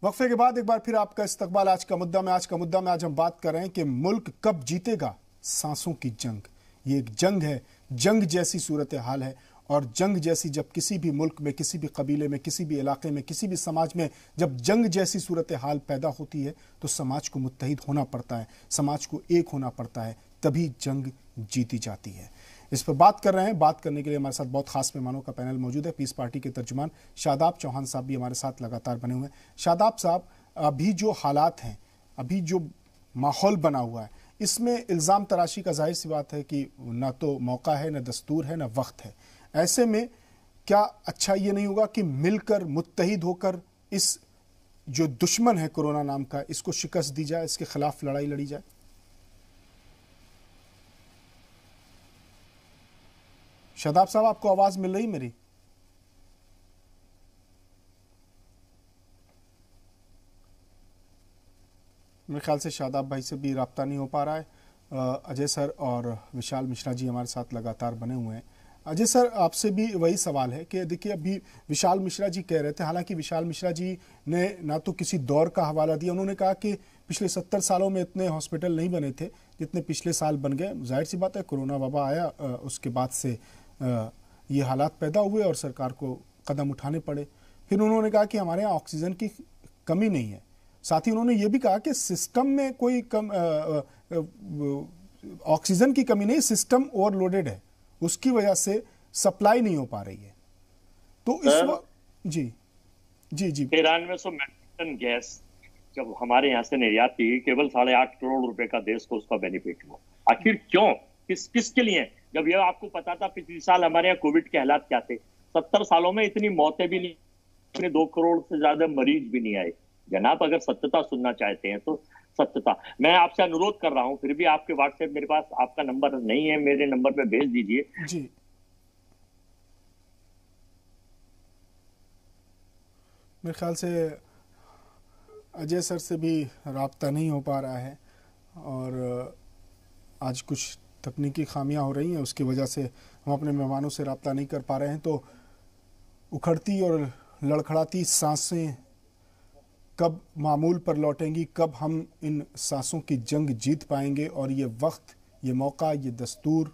वक्फे के बाद एक बार फिर आपका इस्तकबाल आज का मुद्दा में। आज हम बात कर रहे हैं कि मुल्क कब जीतेगा सांसों की जंग। ये एक जंग है, जंग जैसी सूरत हाल है। और जंग जैसी जब किसी भी मुल्क में, किसी भी कबीले में, किसी भी इलाके में, किसी भी समाज में जब जंग जैसी सूरत हाल पैदा होती है तो समाज को मुत्तहिद होना पड़ता है, समाज को एक होना पड़ता है, तभी जंग जीती जाती है। इस पर बात कर रहे हैं। बात करने के लिए हमारे साथ बहुत खास मेहमानों का पैनल मौजूद है। पीस पार्टी के तर्जुमान शादाब चौहान साहब भी हमारे साथ लगातार बने हुए हैं। शादाब साहब, अभी जो हालात हैं, अभी जो माहौल बना हुआ है, इसमें इल्ज़ाम तराशी का जाहिर सी बात है कि ना तो मौका है, ना दस्तूर है, ना वक्त है। ऐसे में क्या अच्छा ये नहीं होगा कि मिलकर मुत्तहिद होकर इस जो दुश्मन है कोरोना नाम का, इसको शिकस्त दी जाए, इसके खिलाफ लड़ाई लड़ी जाए? शादाब साहब, आपको आवाज मिल रही मेरी? मेरे ख्याल से शादाब भाई से भी राब्ता नहीं हो पा रहा है। अजय सर और विशाल मिश्रा जी हमारे साथ लगातार बने हुए हैं। अजय सर, आपसे भी वही सवाल है कि देखिए, अभी विशाल मिश्रा जी कह रहे थे, हालांकि विशाल मिश्रा जी ने ना तो किसी दौर का हवाला दिया, उन्होंने कहा कि पिछले 70 सालों में इतने हॉस्पिटल नहीं बने थे जितने पिछले साल बन गए। जाहिर सी बात है, कोरोना वबा आया, उसके बाद से ये हालात पैदा हुए और सरकार को कदम उठाने पड़े। फिर उन्होंने कहा कि हमारे यहाँ ऑक्सीजन की कमी नहीं है। साथ ही उन्होंने ये भी कहा कि सिस्टम में कोई ऑक्सीजन की कमी नहीं, सिस्टम ओवरलोडेड है, उसकी वजह से सप्लाई नहीं हो पा रही है। तो इस वक्त जी जी जी 9300 मेट्रिक टन गैस जब हमारे यहाँ से निर्यात की, केवल 8.5 करोड़ रुपए का देश को उसका बेनिफिट हुआ। आखिर क्यों, किसके लिए? जब यह आपको पता था पिछले साल हमारे यहाँ कोविड के हालात क्या थे, 70 सालों में इतनी मौतें भी नहीं, 2 करोड़ से ज्यादा मरीज भी नहीं आए। जनाब, अगर सत्यता सुनना चाहते हैं तो सत्यता, मैं आपसे अनुरोध कर रहा हूं, फिर भी आपके व्हाट्सएप मेरे पास आपका नंबर नहीं है, मेरे नंबर पे भेज दीजिए जी। मेरे ख्याल से अजय सर से भी राब्ता नहीं हो पा रहा है और आज कुछ तकनीकी खामियां हो रही हैं, उसकी वजह से हम अपने मेहमानों से राब्ता नहीं कर पा रहे हैं। तो उखड़ती और लड़खड़ाती सांसें कब मामूल पर लौटेंगी, कब हम इन सांसों की जंग जीत पाएंगे? और ये वक्त, ये मौका, ये दस्तूर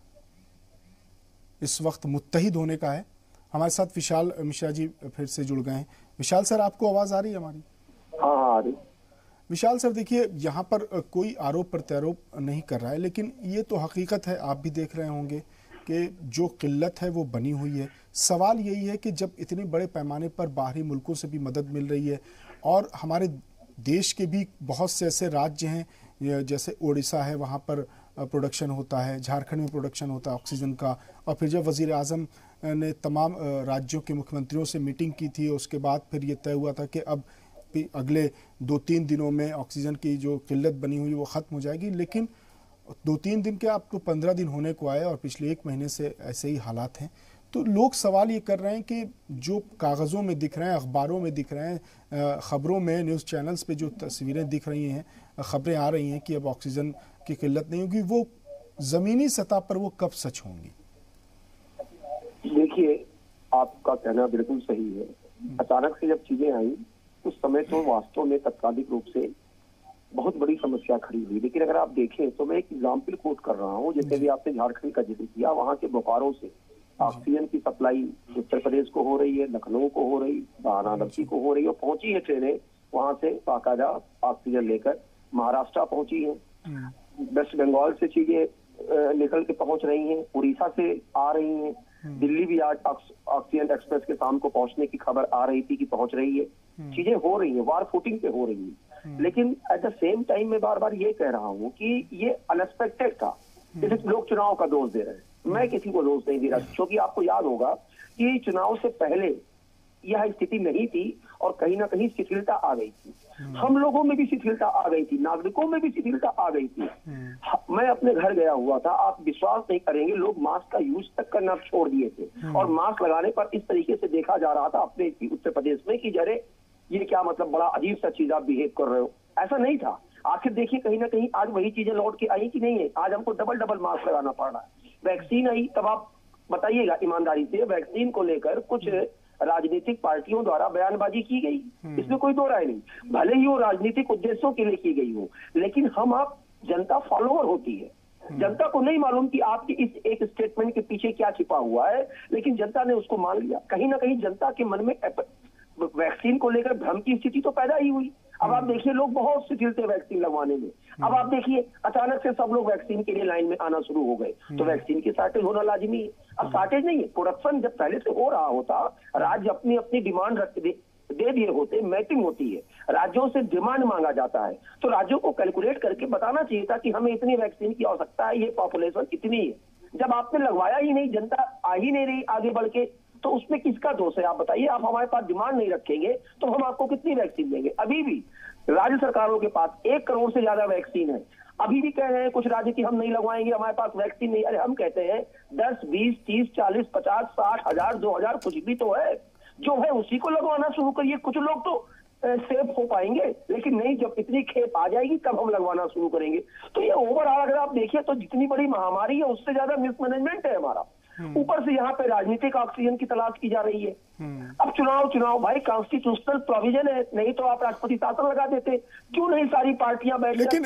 इस वक्त मुत्तहिद होने का है। हमारे साथ विशाल मिश्रा जी फिर से जुड़ गए हैं। विशाल सर, आपको आवाज आ रही है हमारी? हाँ, आ रही। विशाल सर, देखिए, यहाँ पर कोई आरोप प्रत्यारोप नहीं कर रहा है, लेकिन ये तो हकीकत है, आप भी देख रहे होंगे कि जो किल्लत है वो बनी हुई है। सवाल यही है कि जब इतने बड़े पैमाने पर बाहरी मुल्कों से भी मदद मिल रही है और हमारे देश के भी बहुत से ऐसे राज्य हैं, जैसे उड़ीसा है, वहाँ पर प्रोडक्शन होता है, झारखंड में प्रोडक्शन होता है ऑक्सीजन का। और फिर जब वज़ीर आज़म ने तमाम राज्यों के मुख्यमंत्रियों से मीटिंग की थी, उसके बाद फिर ये तय हुआ था कि अब अगले 2-3 दिनों में ऑक्सीजन की जो किल्लत बनी हुई वो ख़त्म हो जाएगी। लेकिन 2-3 दिन के अब तो 15 दिन होने को आए और पिछले 1 महीने से ऐसे ही हालात हैं। तो लोग सवाल ये कर रहे हैं कि जो कागज़ों में दिख रहे हैं, अखबारों में दिख रहे हैं, ख़बरों में, न्यूज़ चैनल्स पे जो तस्वीरें दिख रही हैं, ख़बरें आ रही हैं कि अब ऑक्सीजन की किल्लत नहीं होगी, वो ज़मीनी सतह पर वो कब सच होंगी? देखिए, आपका कहना बिल्कुल सही है। अचानक से जब चीजें आई उस समय तो वास्तव में तत्कालिक रूप से बहुत बड़ी समस्या खड़ी हुई। लेकिन अगर आप देखें तो मैं एक एग्जाम्पल कोट कर रहा हूँ, जैसे भी आपने झारखंड का जिक्र किया, वहाँ के बोकारो से ऑक्सीजन की सप्लाई उत्तर प्रदेश को हो रही है, लखनऊ को हो रही, वाराणसी को हो रही है, और पहुंची है ट्रेनें वहां से बाकायदा ऑक्सीजन लेकर। महाराष्ट्र पहुंची है, वेस्ट बंगाल से चीजें निकल के पहुंच रही हैं, उड़ीसा से आ रही हैं, दिल्ली भी आज ऑक्सीजन एक्सप्रेस के शाम को पहुंचने की खबर आ रही थी कि पहुंच रही है। चीजें हो रही है, वार फुटिंग पे हो रही है। लेकिन एट द सेम टाइम मैं बार बार ये कह रहा हूँ कि ये अनएक्सपेक्टेड था। जैसे लोग चुनाव का दोष दे रहे हैं, मैं किसी को दोष नहीं दे रहा, क्योंकि आपको याद होगा कि चुनाव से पहले यह स्थिति नहीं थी और कहीं ना कहीं शिथिलता आ गई थी। हम लोगों में भी शिथिलता आ गई थी, नागरिकों में भी शिथिलता आ गई थी। मैं अपने घर गया हुआ था, आप विश्वास नहीं करेंगे, लोग मास्क का यूज तक करना छोड़ दिए थे और मास्क लगाने पर इस तरीके से देखा जा रहा था अपने उत्तर प्रदेश में कि जरे ये क्या मतलब बड़ा अजीब सा चीज आप बिहेव कर रहे हो। ऐसा नहीं था। आखिर देखिए, कहीं ना कहीं आज वही चीजें लौट के आई कि नहीं है। आज हमको डबल मास्क लगाना पड़ रहा है। वैक्सीन आई तब आप बताइएगा ईमानदारी से, वैक्सीन को लेकर कुछ राजनीतिक पार्टियों द्वारा बयानबाजी की गई, इसमें कोई दो राय नहीं। भले ही वो राजनीतिक उद्देश्यों के लिए की गई हो, लेकिन हम आप जनता फॉलोअर होती है। जनता को नहीं मालूम कि आपके इस एक स्टेटमेंट के पीछे क्या छिपा हुआ है, लेकिन जनता ने उसको मान लिया। कहीं ना कहीं जनता के मन में वैक्सीन को लेकर भ्रम की स्थिति तो पैदा ही हुई। अब आप देखिए लोग बहुत शिथिल थे वैक्सीन लगवाने में। अब आप देखिए अचानक से सब लोग वैक्सीन के लिए लाइन में आना शुरू हो गए, तो वैक्सीन की शॉर्टेज होना लाजिमी है। अब शॉर्टेज नहीं है, प्रोडक्शन जब पहले से हो रहा होता, राज्य अपनी अपनी डिमांड दे दिए होते, मैचिंग होती है, राज्यों से डिमांड मांगा जाता है, तो राज्यों को कैलकुलेट करके बताना चाहिए था कि हमें इतनी वैक्सीन की आवश्यकता है, ये पॉपुलेशन इतनी है। जब आपने लगवाया ही नहीं, जनता आ ही नहीं रही आगे बढ़ के, तो उसमें किसका दोष है आप बताइए। आप हमारे पास डिमांड नहीं रखेंगे तो हम आपको कितनी वैक्सीन देंगे। अभी भी राज्य सरकारों के पास 1 करोड़ से ज्यादा वैक्सीन है, अभी भी कह रहे हैं कुछ राज्य कि हम नहीं लगवाएंगे, हमारे पास वैक्सीन नहीं। अरे हम कहते हैं 10, 20, 30, 40, 50, 60 हजार, 2000 कुछ भी तो है, जो है उसी को लगवाना शुरू करिए। कुछ लोग तो सेफ हो पाएंगे, लेकिन नहीं, जब इतनी खेप आ जाएगी तब हम लगवाना शुरू करेंगे। तो ये ओवरऑल अगर आप देखिए तो जितनी बड़ी महामारी है उससे ज्यादा मिसमैनेजमेंट है हमारा। ऊपर से यहाँ पे राजनीतिक ऑक्सीजन की तलाश की जा रही है। अब चुनाव भाई कॉन्स्टिट्यूशनल प्रोविजन है, नहीं तो आप राष्ट्रपति शासन लगा देते। क्यों नहीं सारी पार्टियां बैठ, लेकिन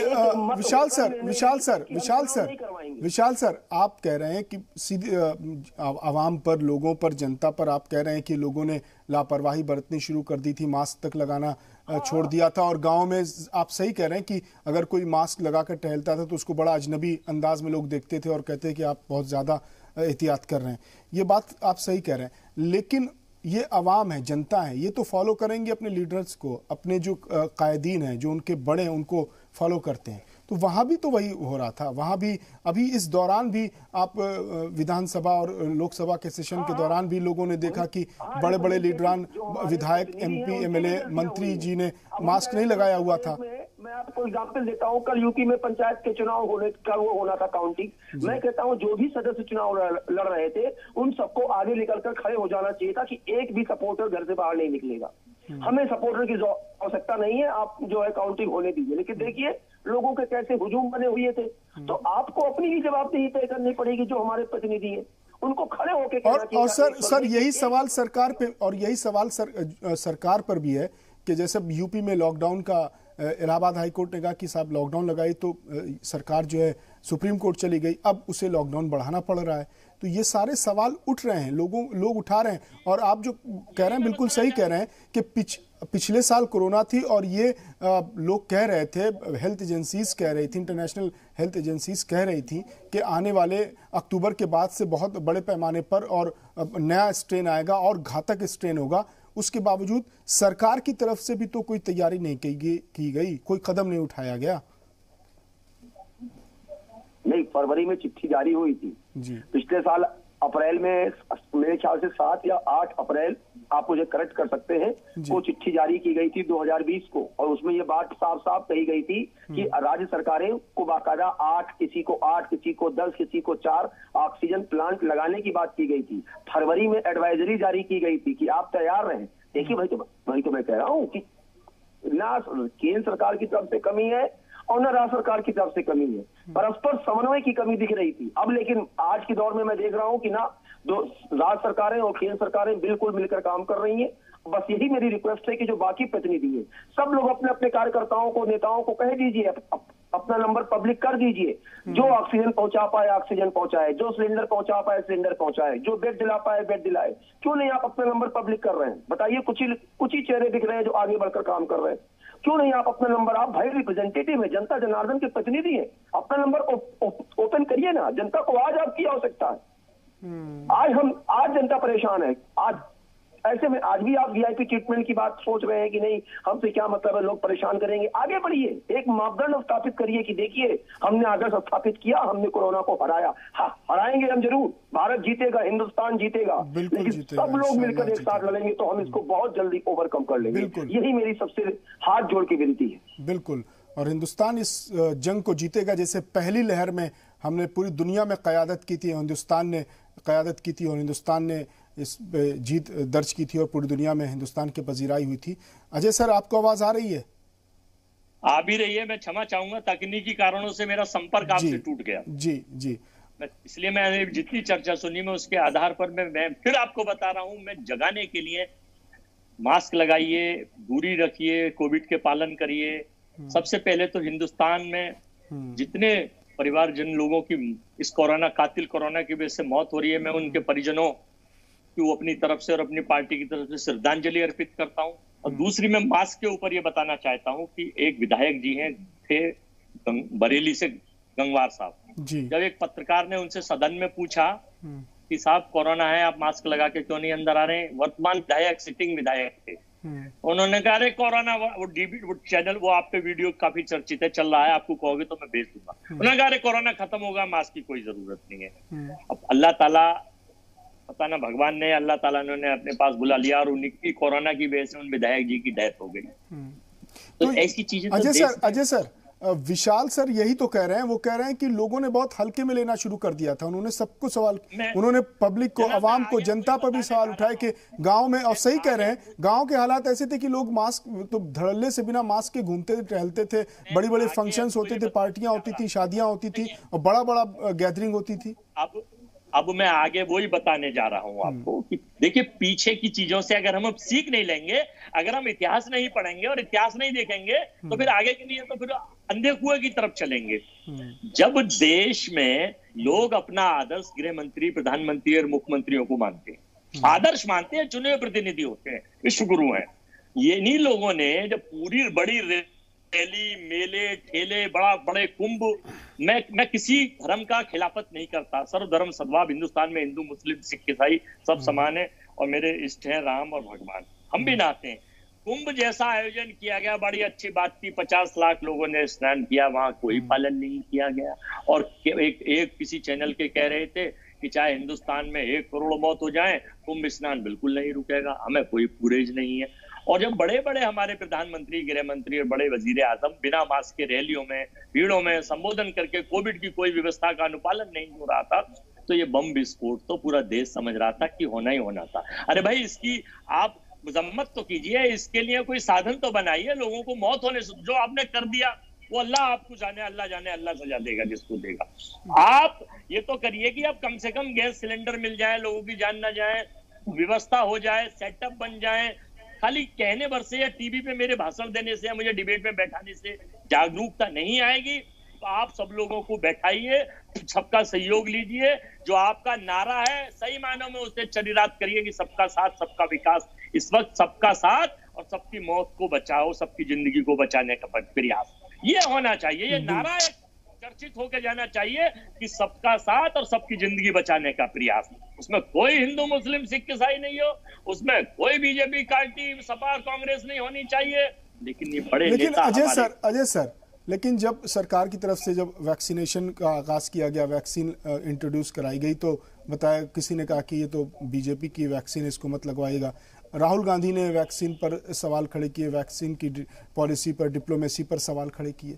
विशाल सर आप कह रहे हैं कि सीधे आवाम पर, लोगों पर, जनता पर आप कह रहे हैं कि लोगों ने लापरवाही बरतनी शुरू कर दी थी, मास्क तक लगाना छोड़ दिया था, और गांव में आप सही कह रहे हैं कि अगर कोई मास्क लगाकर टहलता था तो उसको बड़ा अजनबी अंदाज में लोग देखते थे और कहते हैं कि आप बहुत ज्यादा एहतियात कर रहे हैं। ये बात आप सही कह रहे हैं, लेकिन ये अवाम है, जनता है, ये तो फॉलो करेंगे अपने लीडर्स को, अपने जो कायदीन हैं, जो उनके बड़े हैं उनको फॉलो करते हैं। तो वहां भी तो वही हो रहा था, वहां भी अभी इस दौरान भी आप विधानसभा और लोकसभा के सेशन के दौरान भी लोगों ने देखा कि बड़े बड़े लीडरान, विधायक, MP, MLA, मंत्री जी ने मास्क नहीं लगाया हुआ था। मैं आपको एग्जाम्पल देता हूँ, कल यूपी में पंचायत के चुनाव होना था, काउंटिंग। मैं कहता हूँ जो भी सदस्य चुनाव लड़ रहे थे उन सबको आगे निकलकर खड़े हो जाना चाहिए था कि एक भी सपोर्टर घर से बाहर नहीं निकलेगा। हमें सपोर्टर की आवश्यकता नहीं है, आप जो है काउंटिंग होने दीजिए। लेकिन देखिए लोगों के कैसे हुजूम बने हुए थे। तो आपको अपनी ही जवाबदेही तय करनी पड़ेगी, जो हमारे प्रतिनिधि है उनको खड़े होकर। और सर यही सवाल सरकार पे, और यही सवाल सरकार पर भी है कि जैसे यूपी में लॉकडाउन का इलाहाबाद हाईकोर्ट ने कहा कि साहब लॉकडाउन लगाई तो सरकार जो है सुप्रीम कोर्ट चली गई, अब उसे लॉकडाउन बढ़ाना पड़ रहा है। तो ये सारे सवाल उठ रहे हैं, लोग उठा रहे हैं। और आप जो कह रहे हैं बिल्कुल सही कह रहे हैं कि पिछले साल कोरोना थी और ये लोग कह रहे थे, हेल्थ एजेंसीज कह रही थी, इंटरनेशनल हेल्थ एजेंसीज कह रही थी कि आने वाले अक्टूबर के बाद से बहुत बड़े पैमाने पर और नया स्ट्रेन आएगा और घातक स्ट्रेन होगा। उसके बावजूद सरकार की तरफ से भी तो कोई तैयारी नहीं की गई, कोई कदम नहीं उठाया गया। नहीं, फरवरी में चिट्ठी जारी हुई थी जी। पिछले साल अप्रैल में, मेरे ख्याल से 7 या 8 अप्रैल, आप मुझे करेक्ट कर सकते हैं, वो चिट्ठी जारी की गई थी 2020 को। और उसमें ये बात साफ साफ कही गई थी कि राज्य सरकारें को बाकायदा 8, किसी को 8, किसी को 10, किसी को 4 ऑक्सीजन प्लांट लगाने की बात की गई थी। फरवरी में एडवाइजरी जारी की गई थी कि आप तैयार रहें। देखिए भाई तो मैं कह रहा हूँ कि ना केंद्र सरकार की तरफ से कमी है और न राज्य सरकार की तरफ से कमी है, परस्पर समन्वय की कमी दिख रही थी। अब लेकिन आज के दौर में मैं देख रहा हूं कि ना राज्य सरकारें और केंद्र सरकारें बिल्कुल मिलकर काम कर रही हैं। बस यही मेरी रिक्वेस्ट है कि जो बाकी प्रतिनिधि हैं सब लोग अपने अपने कार्यकर्ताओं को, नेताओं को कह दीजिए, अपना नंबर पब्लिक कर दीजिए। जो ऑक्सीजन पहुंचा पाए ऑक्सीजन पहुंचाए, जो सिलेंडर पहुंचा पाए सिलेंडर पहुंचाए, जो बेड दिला पाए बेड दिलाए। क्यों नहीं आप अपना नंबर पब्लिक कर रहे हैं? बताइए, कुछ ही चेहरे दिख रहे हैं जो आगे बढ़कर काम कर रहे हैं। क्यों नहीं आप अपना नंबर, आप भाई रिप्रेजेंटेटिव है, जनता जनार्दन के प्रतिनिधि है, अपना नंबर ओपन करिए ना। जनता को आज आपकी आवश्यकता है। आज जनता परेशान है। आज ऐसे में आज भी आप VIP ट्रीटमेंट की बात सोच रहे हैं कि नहीं, हमसे क्या मतलब है, लोग परेशान करेंगे। आगे बढ़िए, एक मापदंड स्थापित करिए कि देखिए हमने आदर्श स्थापित किया, हमने कोरोना को हराया। हाँ, हराएंगे हम जरूर, भारत जीतेगा, हिंदुस्तान जीतेगा, लेकिन सब लोग मिलकर एक साथ लड़ेंगे तो हम इसको बहुत जल्दी ओवरकम कर लेंगे। यही मेरी सबसे हाथ जोड़ की विनती है। बिल्कुल, और हिंदुस्तान इस जंग को जीतेगा। जैसे पहली लहर में हमने पूरी दुनिया में क़यादत की थी, हिंदुस्तान ने क़यादत की थी और हिंदुस्तान ने इस जीत दर्ज की थी और पूरी दुनिया में हिंदुस्तान की पजीराई हुई थी। अजय सर, आपको आवाज आ रही है? आ भी रही है। मैं क्षमा चाहूंगा, तकनीकी कारणों से मेरा संपर्क आपसे टूट गया। जी। इसलिए मैंने जितनी चर्चा सुनी मैं उसके आधार पर मैं फिर आपको बता रहा हूं, मैं जगाने के लिए मास्क लगाइए, दूरी रखिए, कोविड के पालन करिए। सबसे पहले तो हिंदुस्तान में जितने परिवारजन लोगों की इस कातिल कोरोना की वजह से मौत हो रही है, मैं उनके परिजनों की वो अपनी तरफ से और अपनी पार्टी की तरफ से श्रद्धांजलि अर्पित करता हूं। और दूसरी मैं मास्क के ऊपर ये बताना चाहता हूं कि एक विधायक जी हैं थे बरेली से, गंगवार साहब, जब एक पत्रकार ने उनसे सदन में पूछा कि साहब कोरोना है, आप मास्क लगा के क्यों नहीं अंदर आ रहे हैं, वर्तमान विधायक, सिटिंग विधायक थे, उन्होंने कहा अरे कोरोना वो चैनल वो आप पे वीडियो काफी चर्चित है, चल रहा है, आपको कहोगे तो मैं भेज दूंगा। उन्होंने कहा अरे कोरोना खत्म होगा, मास्क की कोई जरूरत नहीं है। अब अल्लाह ताला, पता ना भगवान ने, अल्लाह ताला ने अपने पास बुला लिया और उनकी कोरोना की वजह से उन विधायक जी की डेथ हो गई। तो ऐसी चीजें अजय सर विशाल सर यही तो कह रहे हैं, वो कह रहे हैं कि लोगों ने बहुत हल्के में लेना शुरू कर दिया था। उन्होंने सबको सवाल, उन्होंने पब्लिक को, आवाम को, जनता पर भी सवाल उठाए कि गांव में, और सही कह रहे हैं, गांव के हालात ऐसे थे कि लोग मास्क तो धड़ल्ले से बिना मास्क के घूमते थे, टहलते थे, बड़ी बड़ी फंक्शंस होते थे, पार्टियां होती थी, शादियां होती थी और बड़ा बड़ा गैदरिंग होती थी। अब मैं आगे वही बताने जा रहा हूं आपको कि देखिए पीछे की चीजों से अगर हम सीख नहीं लेंगे, अगर हम इतिहास नहीं पढ़ेंगे और इतिहास नहीं देखेंगे तो फिर आगे के लिए तो फिर अंधे कुएं की तरफ चलेंगे। जब देश में लोग अपना आदर्श गृह मंत्री, प्रधानमंत्री और मुख्यमंत्रियों को मानते हैं, आदर्श मानते हैं, चुने हुए प्रतिनिधि होते हैं, विश्वगुरु हैं, ये इन्हीं लोगों ने जब पूरी बड़ी रैली, मेले, ठेले, बड़े कुंभ, मैं किसी धर्म का खिलाफत नहीं करता, सर्वधर्म सद्भाव, हिंदुस्तान में हिंदू, मुस्लिम, सिख, ईसाई सब समान है और मेरे इष्ट हैं राम और भगवान, हम भी नहाते हैं। कुंभ जैसा आयोजन किया गया, बड़ी अच्छी बात थी, 50 लाख लोगों ने स्नान किया, वहां कोई पालन नहीं किया गया। और एक किसी चैनल के कह रहे थे कि चाहे हिंदुस्तान में 1 करोड़ मौत हो जाए, कुंभ स्नान बिल्कुल नहीं रुकेगा, हमें कोई पूरेज नहीं है। और जब बड़े बड़े हमारे प्रधानमंत्री, गृह मंत्री और बड़े वजीर आजम बिना मास्क के रैलियों में, भीड़ों में संबोधन करके कोविड की कोई व्यवस्था का अनुपालन नहीं हो रहा था, तो ये बम विस्फोट तो पूरा देश समझ रहा था कि होना ही होना था। अरे भाई इसकी आप मजम्मत तो कीजिए, इसके लिए कोई साधन तो बनाइए, लोगों को मौत होने से, जो आपने कर दिया वो अल्लाह आपको जाने, अल्लाह जाने, अल्लाह सजा देगा जिसको देगा। आप ये तो करिए कि अब कम से कम गैस सिलेंडर मिल जाए, लोगों की जान ना जाए, व्यवस्था हो जाए, सेटअप बन जाए। खाली कहने भर से या टीवी पे मेरे भाषण देने से या मुझे डिबेट में बैठाने से जागरूकता नहीं आएगी। तो आप सब लोगों को बैठाइए, सबका सहयोग लीजिए, जो आपका नारा है सही मायनों में उसे चरितार्थ करिए कि सबका साथ, सबका विकास। इस वक्त सबका साथ और सबकी मौत को बचाओ, सबकी जिंदगी को बचाने का प्रयास, ये होना चाहिए। ये नारा एक चर्चित होकर जाना चाहिए कि सबका साथ और सबकी जिंदगी बचाने का प्रयास। उसमें कोई हिंदू, मुस्लिम, सिख, ईसाई नहीं हो, उसमें कोई बीजेपी पार्टी, सपा, कांग्रेस नहीं होनी चाहिए। लेकिन ये बड़े नेता अजय सर लेकिन जब सरकार की तरफ से जब वैक्सीनेशन का आगाज किया गया, वैक्सीन इंट्रोड्यूस कराई गई, तो बताया, किसी ने कहा कि ये तो बीजेपी की वैक्सीन, इसको मत लगवाएगा। राहुल गांधी ने वैक्सीन पर सवाल खड़े किए, वैक्सीन की पॉलिसी पर, डिप्लोमेसी पर सवाल खड़े किए।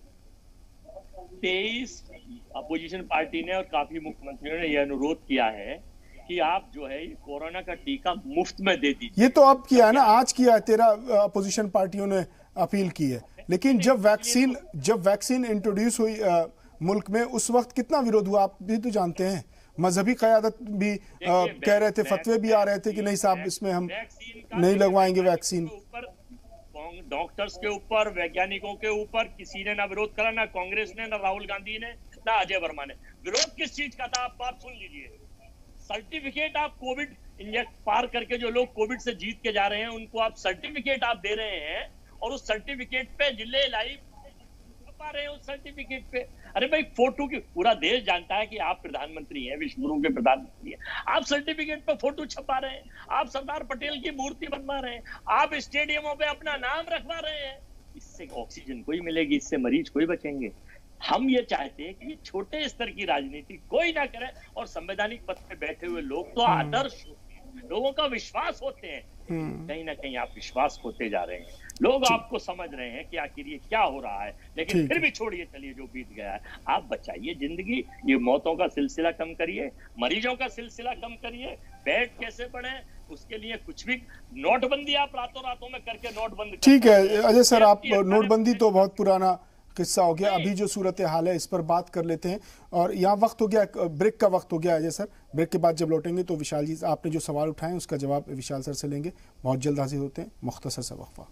23 अपोजिशन पार्टी ने और काफी मुख्यमंत्रियों ने यह अनुरोध किया है कि आप जो है कोरोना का टीका मुफ्त में दे दीजिए। ये तो अब किया है ना, आज किया है, 13 अपोजिशन पार्टियों ने अपील की है। लेकिन जब वैक्सीन इंट्रोड्यूस हुई मुल्क में, उस वक्त कितना विरोध हुआ, आप भी तो जानते हैं। मजहबी क़यादत भी कह रहे थे, फतवे भी आ रहे थे कि नहीं साहब इसमें हम नहीं लगवाएंगे वैक्सीन। डॉक्टर्स के ऊपर, वैज्ञानिकों के ऊपर किसी ने ना विरोध करा, ना कांग्रेस ने, ना राहुल गांधी ने, ना अजय वर्मा ने। विरोध किस चीज का था, आप बात सुन लीजिए। सर्टिफिकेट आप कोविड इंजेक्ट पार करके जो लोग कोविड से जीत के जा रहे हैं, उनको आप सर्टिफिकेट आप दे रहे हैं और उस सर्टिफिकेट पे जिले लाइव पा रहे हैं उस सर्टिफिकेट पे। अरे भाई फोटो की, पूरा देश जानता है कि आप प्रधानमंत्री हैं, विश्वगुरु के प्रधानमंत्री हैं, आप सर्टिफिकेट पे फोटो छपा रहे हैं, आप सरदार पटेल की मूर्ति बनवा रहे हैं, आप स्टेडियमों पे अपना नाम रखवा रहे हैं। इससे ऑक्सीजन कोई मिलेगी, इससे मरीज कोई बचेंगे। हम ये चाहते हैं कि ये छोटे स्तर की राजनीति कोई ना करे और संवैधानिक पद पे बैठे हुए लोग तो आदर्श लोगों का विश्वास होते हैं। कहीं ना कहीं आप विश्वास खोते जा रहे हैं। लोग आपको समझ रहे हैं कि आखिर ये क्या हो रहा है, लेकिन फिर भी छोड़िए, चलिए जो बीत गया है। आप बचाइए जिंदगी, ये मौतों का सिलसिला कम करिए, मरीजों का सिलसिला कम करिए। बेड कैसे बढ़े उसके लिए कुछ भी, नोटबंदी आप रातों रातों में करके नोटबंदी, ठीक है अजय सर, आप नोटबंदी तो बहुत पुराना किस्सा हो गया। अभी जो सूरत हाल है इस पर बात कर लेते हैं, और यहाँ वक्त हो गया, ब्रेक का वक्त हो गया अजय सर। ब्रेक के बाद जब लौटेंगे तो विशाल जी आपने जो सवाल उठाए उसका जवाब विशाल सर से लेंगे। बहुत जल्द हाजिर होते हैं, मुख्तसर सा वक्फा।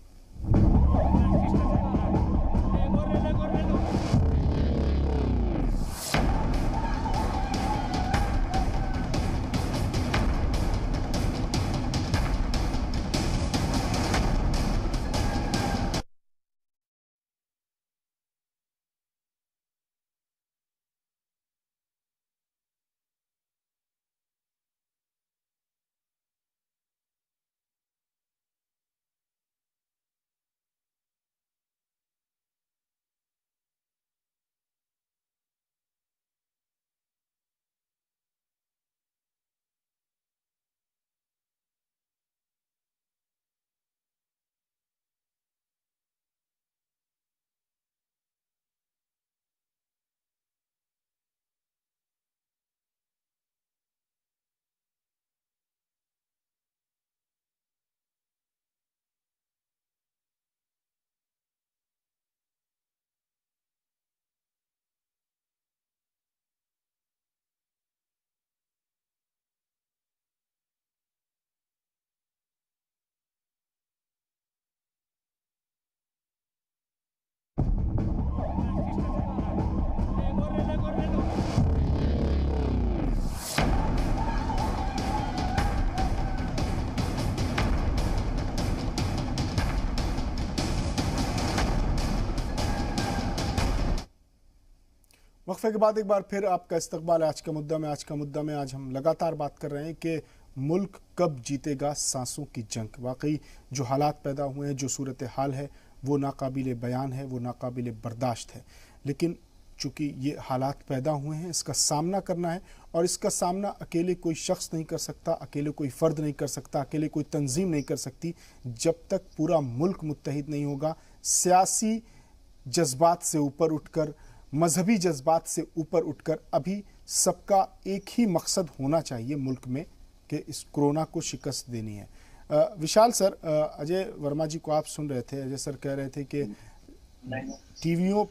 वक्फे के बाद एक बार फिर आपका इस्तकबाल है आज का मुद्दा में। आज का मुद्दा में आज हम लगातार बात कर रहे हैं कि मुल्क कब जीतेगा सांसों की जंग। वाकई जो हालात पैदा हुए हैं, जो सूरत हाल है, वो नाकाबिले बयान है, वो नाकाबिले बर्दाश्त है। लेकिन चूँकि ये हालात पैदा हुए हैं, इसका सामना करना है, और इसका सामना अकेले कोई शख्स नहीं कर सकता, अकेले कोई फ़र्द नहीं कर सकता, अकेले कोई तंजीम नहीं कर सकती, जब तक पूरा मुल्क मुत्तहिद नहीं होगा। सियासी जज्बात से ऊपर उठकर, मजहबी जज्बात से ऊपर उठकर अभी सबका एक ही मकसद होना चाहिए मुल्क में कि इस कोरोना को शिकस्त देनी है। विशाल सर, अजय वर्मा जी को आप सुन रहे थे। अजय सर कह रहे थे कि टीवियों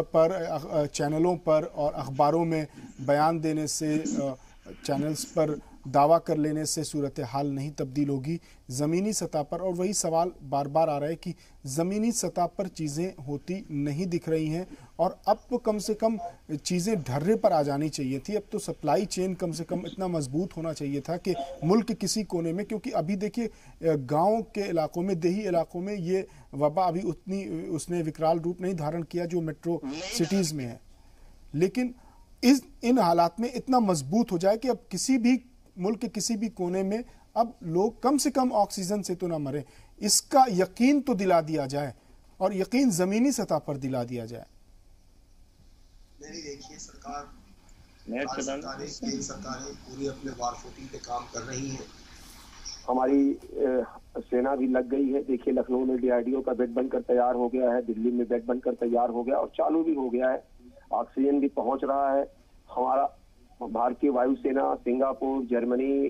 पर, चैनलों पर और अखबारों में बयान देने से, चैनल्स पर दावा कर लेने से सूरत हाल नहीं तब्दील होगी ज़मीनी सतह पर। और वही सवाल बार बार आ रहा है कि ज़मीनी सतह पर चीज़ें होती नहीं दिख रही हैं, और अब तो कम से कम चीज़ें ढर्रे पर आ जानी चाहिए थी। अब तो सप्लाई चेन कम से कम इतना मजबूत होना चाहिए था कि मुल्क किसी कोने में, क्योंकि अभी देखिए गाँव के इलाकों में, देही इलाकों में ये वबा अभी उतनी उसने विकराल रूप नहीं धारण किया जो मेट्रो सिटीज़ में है। लेकिन इन हालात में इतना मजबूत हो जाए कि अब किसी भी मुल्क के किसी भी कोने में अब लोग कम से कम ऑक्सीजन से तो ना मरे, इसका यकीन तो दिला दिया जाए, और यकीन जमीनी सतह पर दिला दिया जाए। नहीं, देखिए सरकारें, केंद्र सरकारें पूरी अपने वारफोटी पे काम कर रही हैं। हमारी सेना भी लग गई है। देखिए लखनऊ में डीआरडीओ का बेड बनकर तैयार हो गया है, दिल्ली में बेड बनकर तैयार हो गया और चालू भी हो गया है। ऑक्सीजन भी पहुंच रहा है। हमारा भारतीय वायुसेना सिंगापुर, जर्मनी,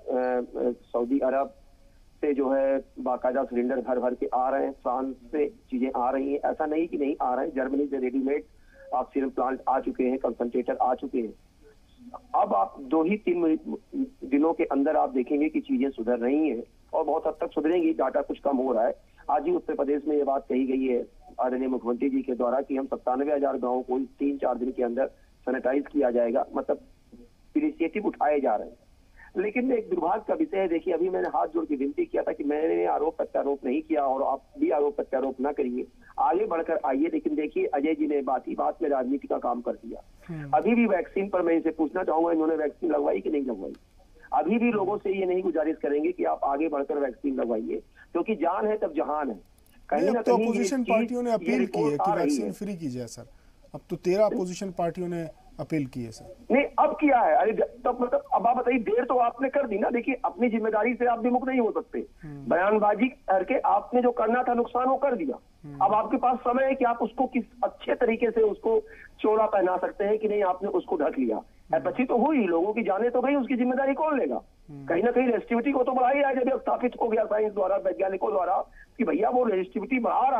सऊदी अरब से जो है बाकायदा सिलेंडर भर भर के आ रहे हैं। फ्रांस से चीजें आ रही हैं, ऐसा नहीं कि नहीं आ रहे हैं। जर्मनी से रेडीमेड ऑक्सीजन प्लांट आ चुके हैं, कंसंट्रेटर आ चुके हैं। अब आप 2-3 दिनों के अंदर आप देखेंगे कि चीजें सुधर रही हैं और बहुत हद तक सुधरेंगी। डाटा कुछ कम हो रहा है। आज ही उत्तर प्रदेश में ये बात कही गई है आदरणीय मुख्यमंत्री जी के द्वारा कि हम 97,000 गाँव को 3-4 दिन के अंदर सैनिटाइज किया जाएगा। मतलब इनिशिएटिव उठाए जा रहे हैं। लेकिन एक दुर्भाग्य का विषय है, देखिए अभी मैंने हाथ जोड़ के विनती किया था कि मैंने आरोप प्रत्यारोप नहीं किया और आप भी आरोप प्रत्यारोप न करिए, आगे बढ़कर आइए। लेकिन देखिए अजय जी ने बात ही बात में राजनीति का काम कर दिया। अभी भी वैक्सीन पर मैं इनसे पूछना चाहूंगा, इन्होंने वैक्सीन लगवाई कि नहीं लगवाई? अभी भी लोगों से ये नहीं गुजारिश करेंगे कि आप आगे बढ़कर वैक्सीन लगवाइए, क्योंकि जान है तब जहान है। कहीं ना कहीं अपोजिशन पार्टियों ने अपील की है कि वैक्सीन फ्री की जाए सर। अब तो 13 अपोजिशन पार्टियों ने अपील की है सर। नहीं, अब किया है? अरे तब मतलब अब आप बताइए, देर तो आपने कर दी ना। देखिए अपनी जिम्मेदारी से आप विमुख नहीं हो सकते। बयानबाजी करके आपने जो करना था नुकसान वो कर दिया। अब आपके पास समय है कि आप उसको किस अच्छे तरीके से उसको चोला पहना सकते हैं कि नहीं आपने उसको ढक लिया। बची तो हुई, लोगों की जाने तो गई, उसकी जिम्मेदारी कौन लेगा? कहीं ना कहीं रेजिस्टिविटी को तो बढ़ाई है। जब स्थापित हो गया साइंस द्वारा, वैज्ञानिकों द्वारा कि भैया वो रेजिस्टिविटी बढ़ा रहा है,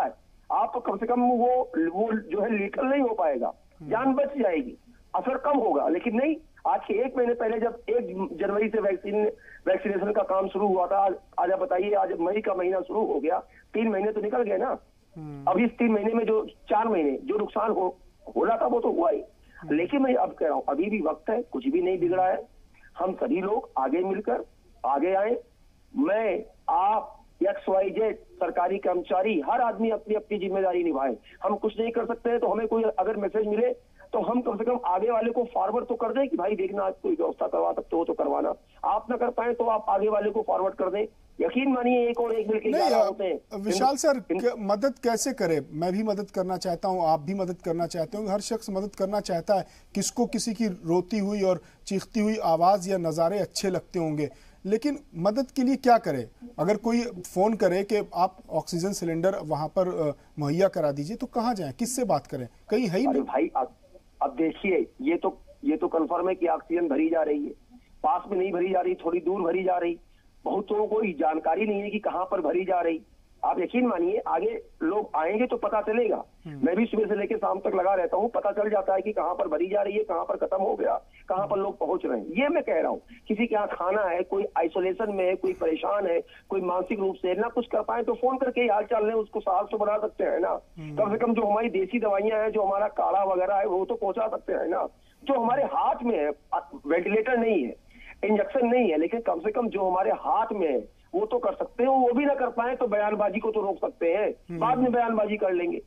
आप कम से कम वो जो है लीथल नहीं हो पाएगा, जान बच जाएगी, असर कम होगा। लेकिन नहीं, आज के 1 महीने पहले जब 1 जनवरी से वैक्सीनेशन का काम शुरू हुआ था, आज आप बताइए, आज मई का महीना शुरू हो गया, 3 महीने तो निकल गए ना। अब इस 3 महीने में जो 4 महीने जो नुकसान हो रहा था वो तो हुआ ही। लेकिन मैं अब कह रहा हूँ अभी भी वक्त है, कुछ भी नहीं बिगड़ा है। हम सभी लोग आगे मिलकर आगे आए, मैं, आप, XYZ सरकारी कर्मचारी, हर आदमी अपनी अपनी जिम्मेदारी निभाए। हम कुछ नहीं कर सकते हैं तो हमें कोई अगर मैसेज मिले तो हम कम से कम आगे वाले को फॉरवर्ड तो कर दें कि भाई देखना, आप कोई व्यवस्था करवा सकते हो तो करवाना, आप ना कर पाए तो आप आगे वाले को फॉरवर्ड कर दें। यकीन मानिए एक और एक मिलकर 11 होते हैं। विशाल सर, मदद कैसे करे? मैं भी मदद करना चाहता हूं, आप भी मदद करना चाहते होंगे, हर शख्स मदद करना चाहता है। किसको किसी की रोती हुई और चीखती हुई आवाज या नज़ारे अच्छे लगते होंगे, लेकिन मदद के लिए क्या करे? अगर कोई फोन करे कि आप ऑक्सीजन सिलेंडर वहां पर मुहैया करा दीजिए, तो कहाँ जाएं, किससे बात करें? कहीं है ही नहीं भाई। अब देखिए, ये तो कंफर्म है कि ऑक्सीजन भरी जा रही है, पास में नहीं भरी जा रही, थोड़ी दूर भरी जा रही। बहुतों को जानकारी नहीं है कि कहां पर भरी जा रही। आप यकीन मानिए, आगे लोग आएंगे तो पता चलेगा। मैं भी सुबह से लेकर शाम तक लगा रहता हूं, पता चल जाता है कि कहां पर भरी जा रही है, कहां पर खत्म हो गया, कहां पर लोग पहुंच रहे हैं। ये मैं कह रहा हूं, किसी के यहाँ खाना है, कोई आइसोलेशन में है, कोई परेशान है, कोई मानसिक रूप से ना कुछ कर पाए तो फोन करके हाल चाल लें, उसको साहस तो बढ़ा सकते हैं ना। कम से कम जो हमारी देसी दवाइयां हैं, जो हमारा काढ़ा वगैरह है, वो तो पहुंचा सकते हैं ना। जो हमारे हाथ में है, वेंटिलेटर नहीं है, इंजेक्शन नहीं है, लेकिन कम से कम जो हमारे हाथ में है वो तो कर सकते हैं। वो भी ना कर पाए तो बयानबाजी को तो रोक सकते हैं, बाद में बयानबाजी कर लेंगे।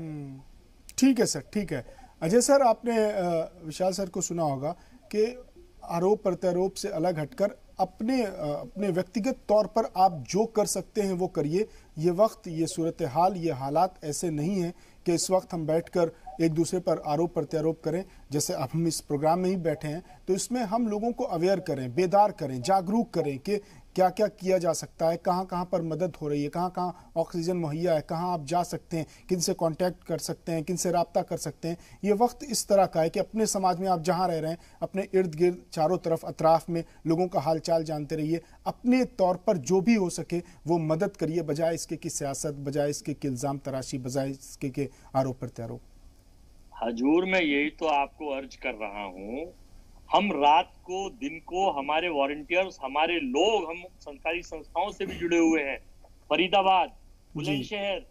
ठीक है सर, ठीक है। अजय सर, आपने विशाल सर को सुना होगा कि आरोप प्रत्यारोप से अलग हटकर अपने व्यक्तिगत तौर पर आप जो कर सकते हैं वो करिए। ये वक्त, ये सूरत हाल, ये हालात ऐसे नहीं है कि इस वक्त हम बैठकर एक दूसरे पर आरोप प्रत्यारोप करें। जैसे अब हम इस प्रोग्राम में ही बैठे हैं तो इसमें हम लोगों को अवेयर करें, बेदार करें, जागरूक करें कि क्या क्या किया जा सकता है, कहाँ कहाँ पर मदद हो रही है, कहाँ कहाँ ऑक्सीजन मुहैया है, कहाँ आप जा सकते हैं, किन से कांटेक्ट कर सकते हैं, किन से राब्ता कर सकते हैं। ये वक्त इस तरह का है कि अपने समाज में आप जहाँ रह रहे हैं, अपने इर्द गिर्द चारों तरफ अतराफ में लोगों का हालचाल जानते रहिए। अपने तौर पर जो भी हो सके वो मदद करिए, बजाय इसके कि सियासत, बजाय इसके कि इल्ज़ाम तराशी, बजाय इसके कि आरोप प्रत्यारोप। हजूर, मैं यही तो आपको अर्ज कर रहा हूँ। हम रात को, दिन को, हमारे वॉलंटियर्स, हमारे लोग, हम सरकारी संस्थाओं से भी जुड़े हुए हैं। फरीदाबाद, बुलंदशहर,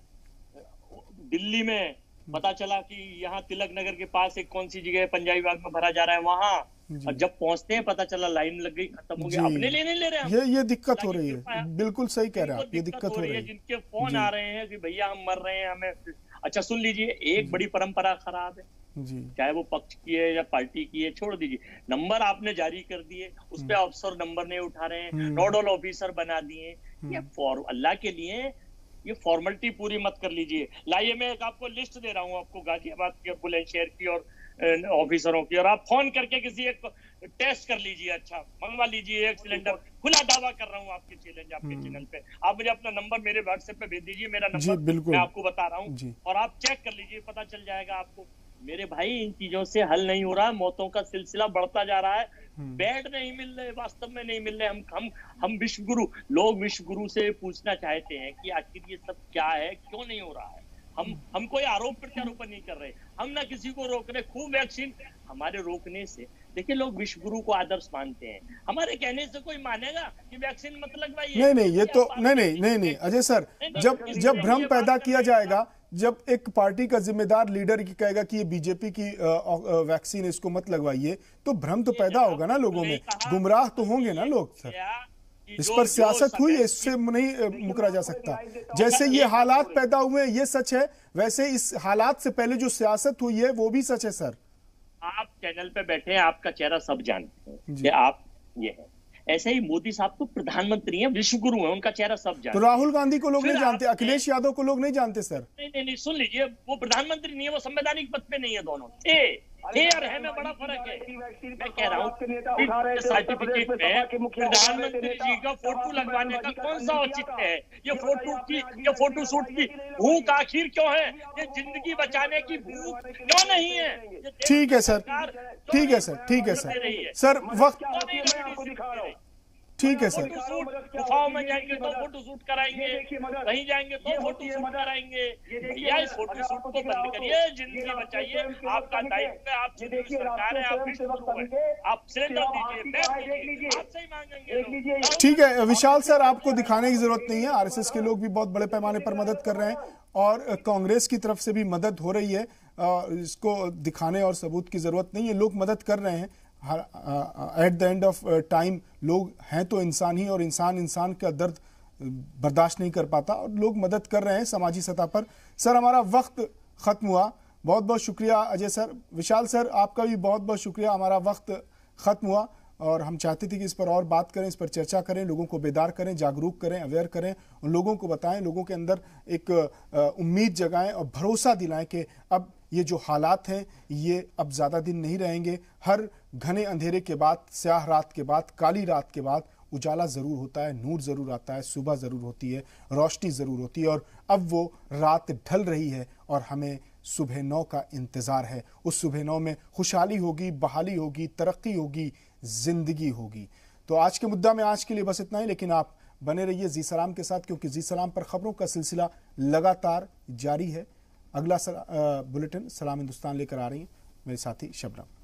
दिल्ली में पता चला कि यहाँ तिलक नगर के पास एक कौन सी जगह पंजाबी बाग में भरा जा रहा है, वहां। और जब पहुंचते हैं पता चला लाइन लग गई, खत्म हो गया। अपने लिए नहीं ले रहे हैं। ये दिक्कत हो रही है। बिल्कुल सही कह रहे हैं आप, ये दिक्कत हो रही है। जिनके फोन आ रहे हैं कि भैया हम मर रहे हैं, हमें। अच्छा सुन लीजिए, एक बड़ी परंपरा खराब है, चाहे वो पक्ष की है या पार्टी की है, छोड़ दीजिए। नंबर आपने जारी कर दिए, उस पे अफसर नंबर नहीं उठा रहे हैं, नोडल ऑफिसर बना दिए। ये अल्लाह के लिए ये फॉर्मेलिटी पूरी मत कर लीजिए। लाइए, मैं एक आपको लिस्ट दे रहा हूँ, आपको गाजियाबाद की और बुलंदशहर की और ऑफिसरों की, और आप फोन करके किसी एक टेस्ट कर लीजिए। अच्छा, मंगवा लीजिए एक सिलेंडर। खुला दावा कर रहा हूँ आपके चैलेंज, आपके चैनल पे। आप मुझे अपना नंबर मेरे व्हाट्सएप पे भेज दीजिए, मेरा नंबर मैं आपको बता रहा हूँ, और आप चेक कर लीजिए, पता चल जाएगा आपको। मेरे भाई, इन चीजों से हल नहीं हो रहा, मौतों का सिलसिला बढ़ता जा रहा है। बेड नहीं मिल रहे, वास्तव में नहीं मिल रहे। हम विश्वगुरु लोग विश्वगुरु से पूछना चाहते हैं कि आखिर ये सब क्या है, क्यों नहीं हो रहा है। हम कोई आरोप प्रत्यारोप नहीं कर रहे, हम ना किसी को रोक रहे। खूब वैक्सीन, हमारे रोकने से, देखिए, लोग विश्वगुरु को आदर्श मानते हैं, हमारे कहने से कोई मानेगा कि वैक्सीन मत लगवाइए? नहीं, ये तो नहीं अजय सर, जब भ्रम पैदा किया जाएगा, जब एक पार्टी का जिम्मेदार लीडर की कहेगा कि ये बीजेपी की वैक्सीन है, इसको मत लगवाइए, तो भ्रम तो पैदा होगा ना लोगों में, गुमराह तो होंगे ना लोग। सर, इस पर सियासत हुई है, इससे नहीं मुकरा जा सकता। जैसे ये हालात पैदा हुए ये सच है, वैसे इस हालात से पहले जो सियासत हुई है वो भी सच है। सर, आप चैनल पे बैठे हैं, आपका चेहरा सब जानते हैं कि आप ये है। ऐसे ही मोदी साहब तो प्रधानमंत्री हैं, विश्वगुरु हैं, उनका चेहरा सब जानते हैं। तो राहुल गांधी को लोग नहीं जानते, अखिलेश यादव को लोग नहीं जानते। सर, नहीं, सुन लीजिए, वो प्रधानमंत्री नहीं है, वो संवैधानिक पद पे नहीं है। दोनों और है में बड़ा फर्क है। मैं कह रहा हूँ, सर्टिफिकेट में प्रधानमंत्री जी का फोटो लगवाने का कौन सा औचित्य है? ये फोटो शूट की भूख आखिर क्यों है? ये जिंदगी बचाने की भूख क्यों नहीं है? ठीक है सर, ठीक है सर, ठीक है सर। सर, वक्त ठीक है सर। गुफाओं में जाएंगे तो फोटो शूट कराएंगे, कहीं जाएंगे तो फोटो शूट कराएंगे। भैया इस फोटो शूट को बंद करिए, जिंदगी बचाइए। आपका दायित्व है, आप सरकार है, आप सिलेंडर दीजिए, आपसे ही मांगेंगे। ठीक है विशाल सर, आपको दिखाने की जरूरत नहीं है, आरएसएस के लोग भी बहुत बड़े पैमाने पर मदद कर रहे हैं और कांग्रेस की तरफ से भी मदद हो रही है, इसको दिखाने और सबूत की जरूरत नहीं है, लोग मदद कर रहे हैं। At the end of time लोग हैं तो इंसान ही, और इंसान का दर्द बर्दाश्त नहीं कर पाता, और लोग मदद कर रहे हैं समाजी सतह पर। सर हमारा वक्त खत्म हुआ, बहुत बहुत शुक्रिया अजय सर। विशाल सर आपका भी बहुत बहुत शुक्रिया, हमारा वक्त खत्म हुआ और हम चाहते थे कि इस पर और बात करें, इस पर चर्चा करें, लोगों को बेदार करें, जागरूक करें, अवेयर करें, उन लोगों को बताएं, लोगों के अंदर एक उम्मीद जगाएं और भरोसा दिलाएं कि अब ये जो हालात हैं ये अब ज़्यादा दिन नहीं रहेंगे। हर घने अंधेरे के बाद, स्याह रात के बाद, काली रात के बाद उजाला ज़रूर होता है, नूर ज़रूर आता है, सुबह ज़रूर होती है, रोशनी ज़रूर होती है, और अब वो रात ढल रही है और हमें सुबह 9 का इंतज़ार है। उस सुबह 9 में खुशहाली होगी, बहाली होगी, तरक्की होगी, ज़िंदगी होगी। तो आज के मुद्दा में आज के लिए बस इतना ही, लेकिन आप बने रहिए जी सलाम के साथ, क्योंकि जी सलाम पर खबरों का सिलसिला लगातार जारी है। अगला बुलेटिन सलाम हिंदुस्तान लेकर आ रही है मेरे साथी शबनम।